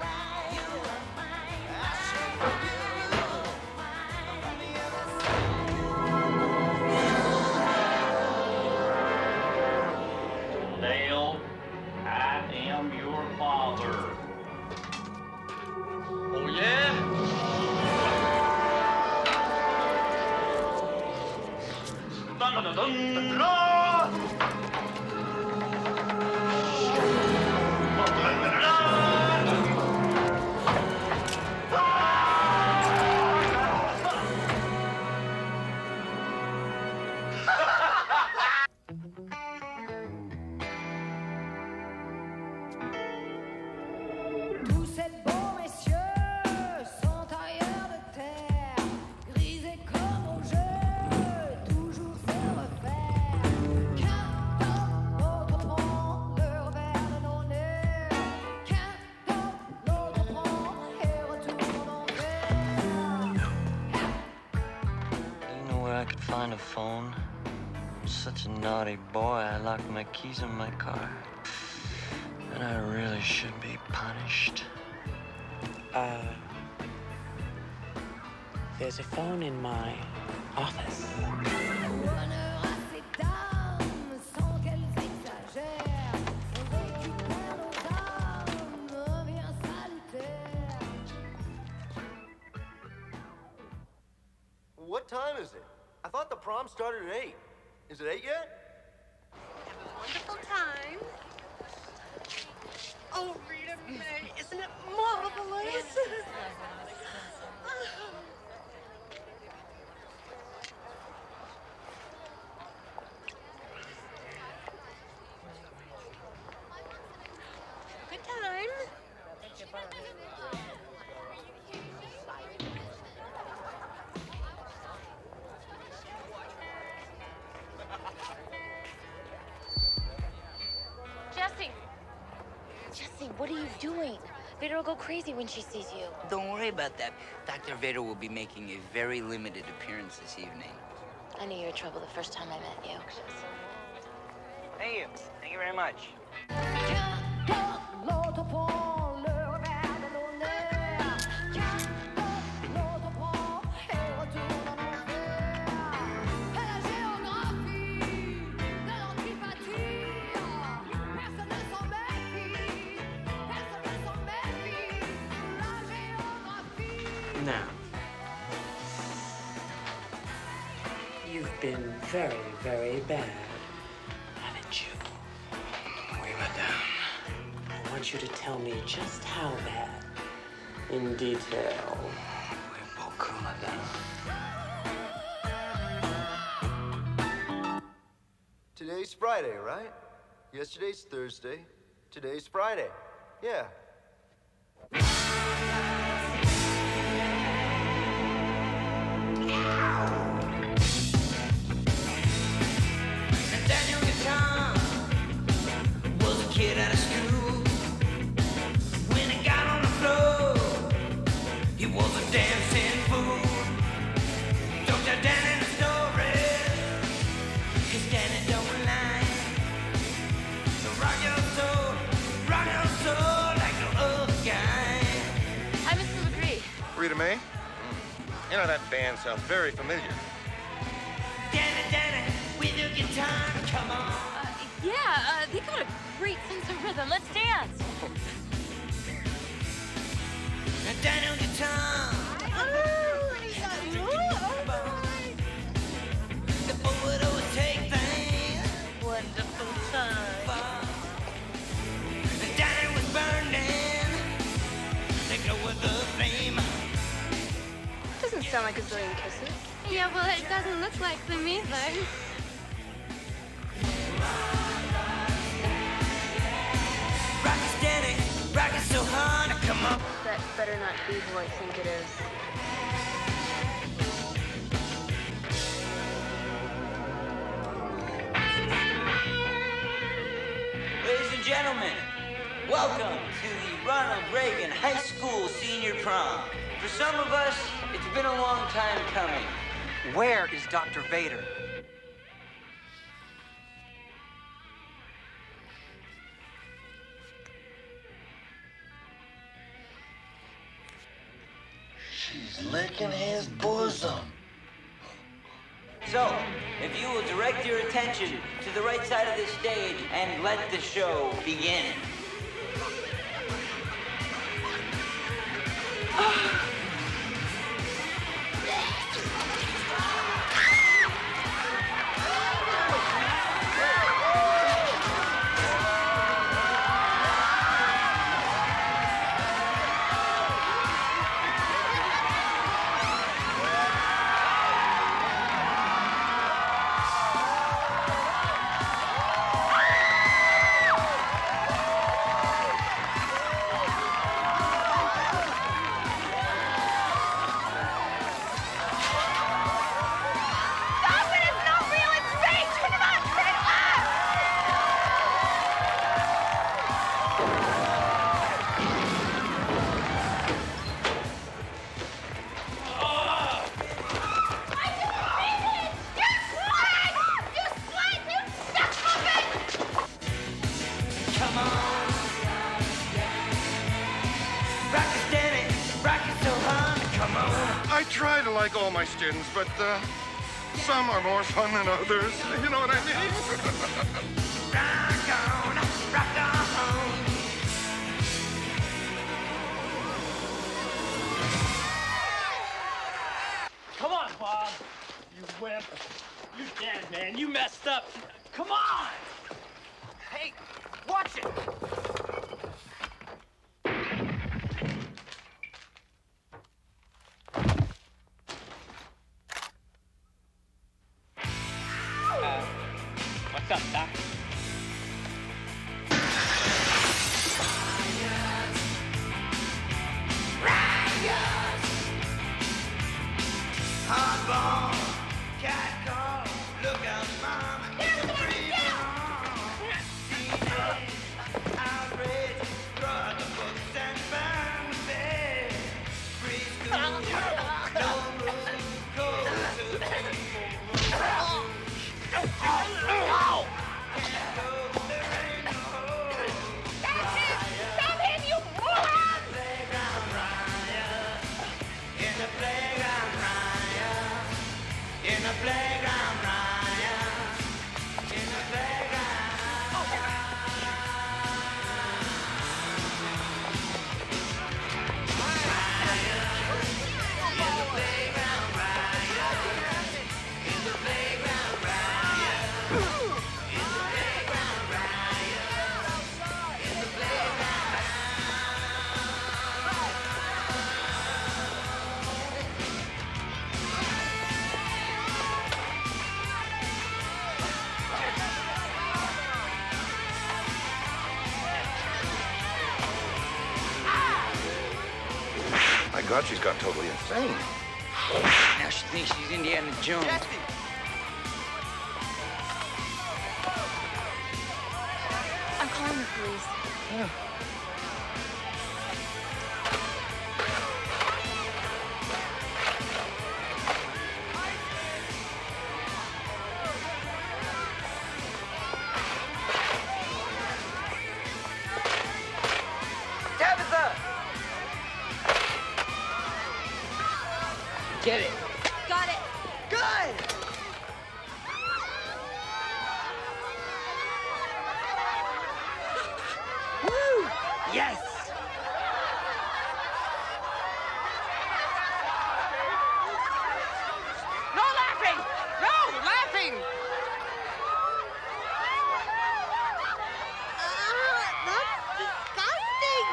Dale, I am your father. Oh, yeah? Dun, dun, dun, dun, dun, dun. Tous ces beaux messieurs sont tailleurs de terre, grisés comme au jeu, toujours se refaire. Car I could find a phone. I'm such a naughty boy, I locked my keys in my car. And I really should be punished. Uh, there's a phone in my office. What time is it? I thought the prom started at eight. Is it eight yet? Have a wonderful time. Oh, Rita May, isn't it marvelous? Good time. Jesse! Jesse, what are you doing? Vader will go crazy when she sees you. Don't worry about that. Doctor Vader will be making a very limited appearance this evening. I knew you were trouble the first time I met you. Thank you. Thank you very much. Now, you've been very, very bad, haven't you? We were down. I want you to tell me just how bad, in detail. We pulled Kuma down. Today's Friday, right? Yesterday's Thursday. Today's Friday. Yeah. Daniel Guitar was a kid out of school. When he got on the floor, he was a dancing fool. Don't tell Danny the story, 'cause Danny don't lie. So rock your soul, rock your soul like no other guy. Hi, Mister McCree. Rita May? You know, that band sounds very familiar. Danny, Danny, with your guitar, come on. Uh, yeah, uh, they got a great sense of rhythm. Let's dance. Daniel guitar. The forward always take things. Wonderful time. Danny was burning. They go with the flame. Doesn't sound like a zillion kisses. Yeah, well, it doesn't look like them either. Rock it steady, rock it so hard, come on. That better not be who I think it is. Ladies and gentlemen, welcome to the Ronald Reagan High School Senior Prom. For some of us, it's been a long time coming. Where is Doctor Vader? She's licking his bosom. So, if you will direct your attention to the right side of the stage and let the show begin. like all my students, but uh, some are more fun than others. You know what I mean? Rock on, rock on. Come on, Bob. You wimp. You dead, man. You messed up. Come on. Hey, watch it. Uh, what's up, Doc? Hardball, cat call, look out, mom. Free teenage outrage, draw the books and burn the bed. Free school, no room, go to the Ow! Can't go, there ain't no hope. That's it! Stop him, you moron! Playground riot, in the playground riot, in the playground riot, in the My God, she's gone totally insane. Now she thinks she's Indiana Jones. I'm calling the police. Tabitha! Get it. Got it. Good! Woo! Yes! No laughing! No laughing! That's disgusting.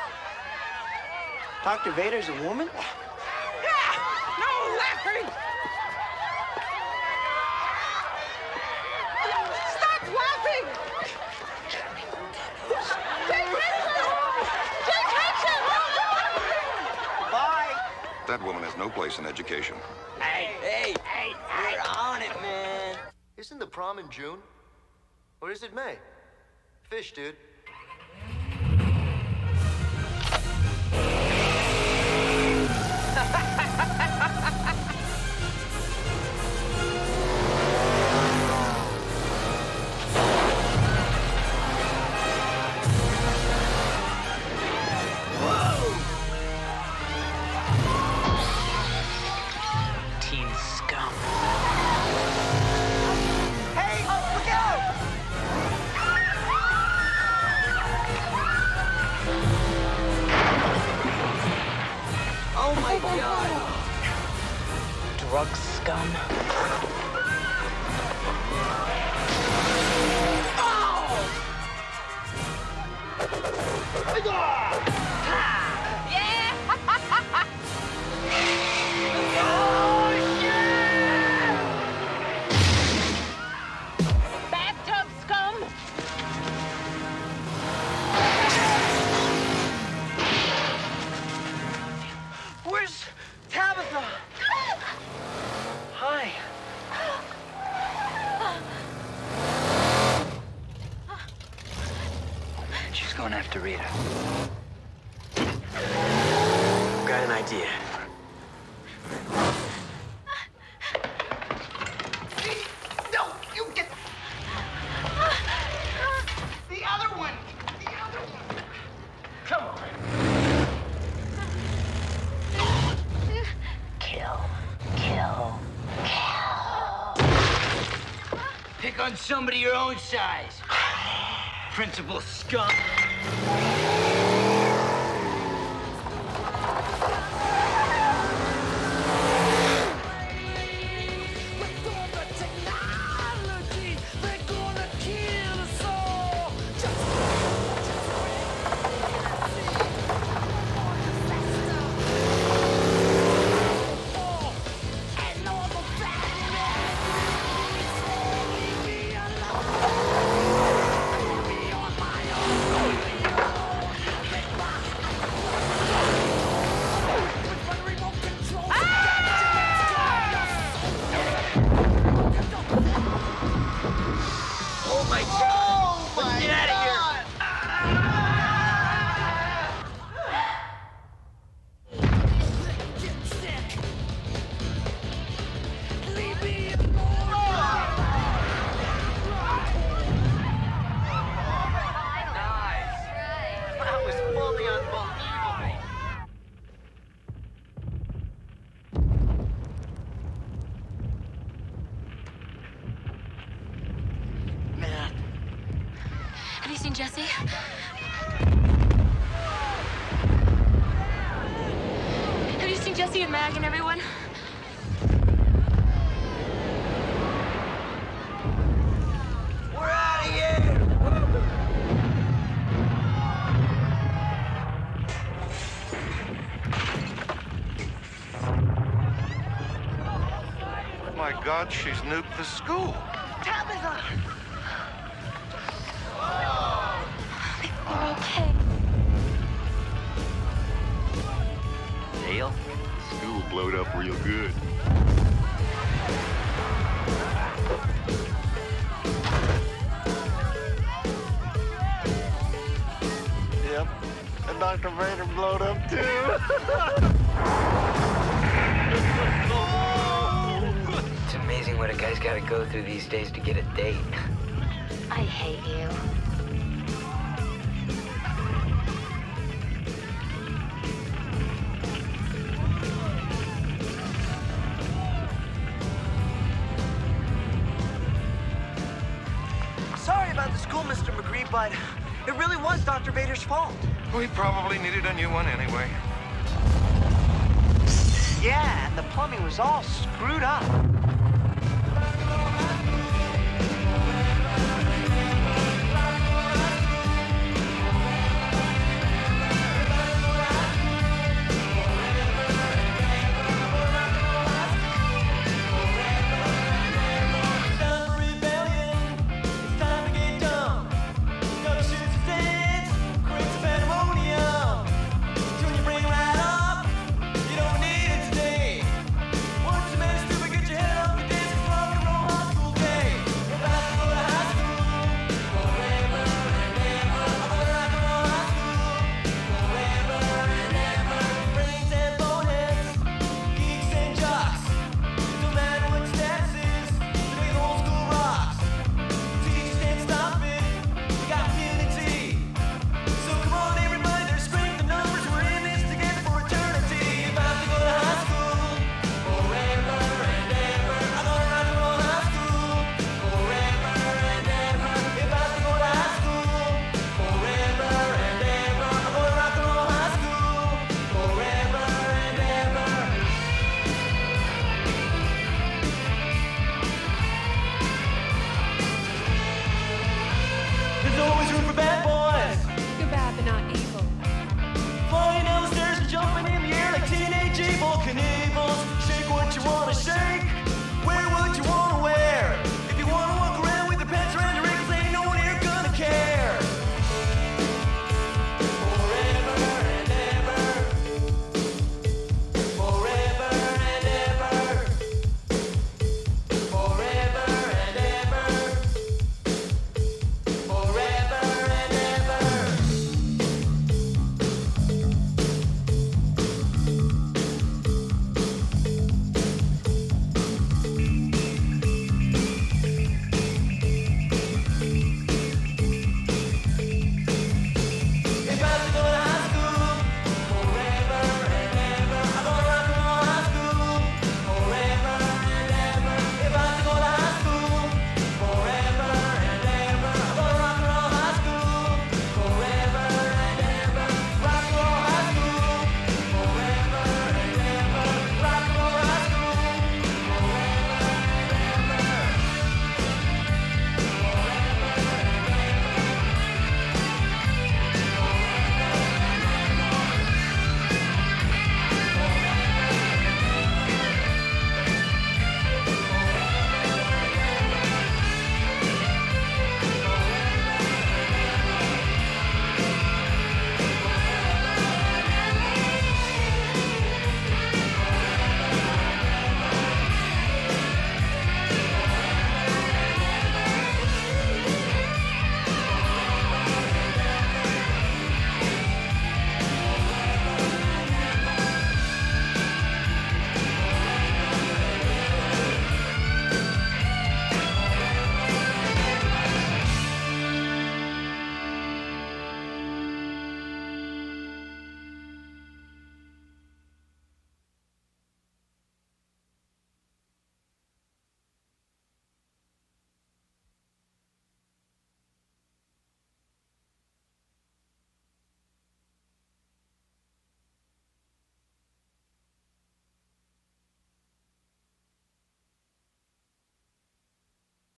Doctor Vader's a woman? No laughing! Stop laughing! Take picture! Take picture! Bye. That woman has no place in education. Hey, hey, hey, we're on it, man. Isn't the prom in June? Or is it May? Fish, dude. Teen scum. Hey, look out! Oh my God. Drug scum. Bathtub scum! Where's Tabitha? Hi. She's going after Rita. Got an idea. No, you get the other one. The other one. Come on. Kill. check on somebody your own size. Principal scum. Have you seen Jesse? Have you seen Jesse and Mag and everyone? We're out of here! My God, she's nuked the school. Tabitha! They're okay. Dale, the school blowed up real good. Yep, and Doctor Vader blowed up too. It's amazing what a guy's got to go through these days to get a date. I hate you. Sorry about the school, Mister McGree, but it really was Doctor Vader's fault. We probably needed a new one anyway. Yeah, and the plumbing was all screwed up.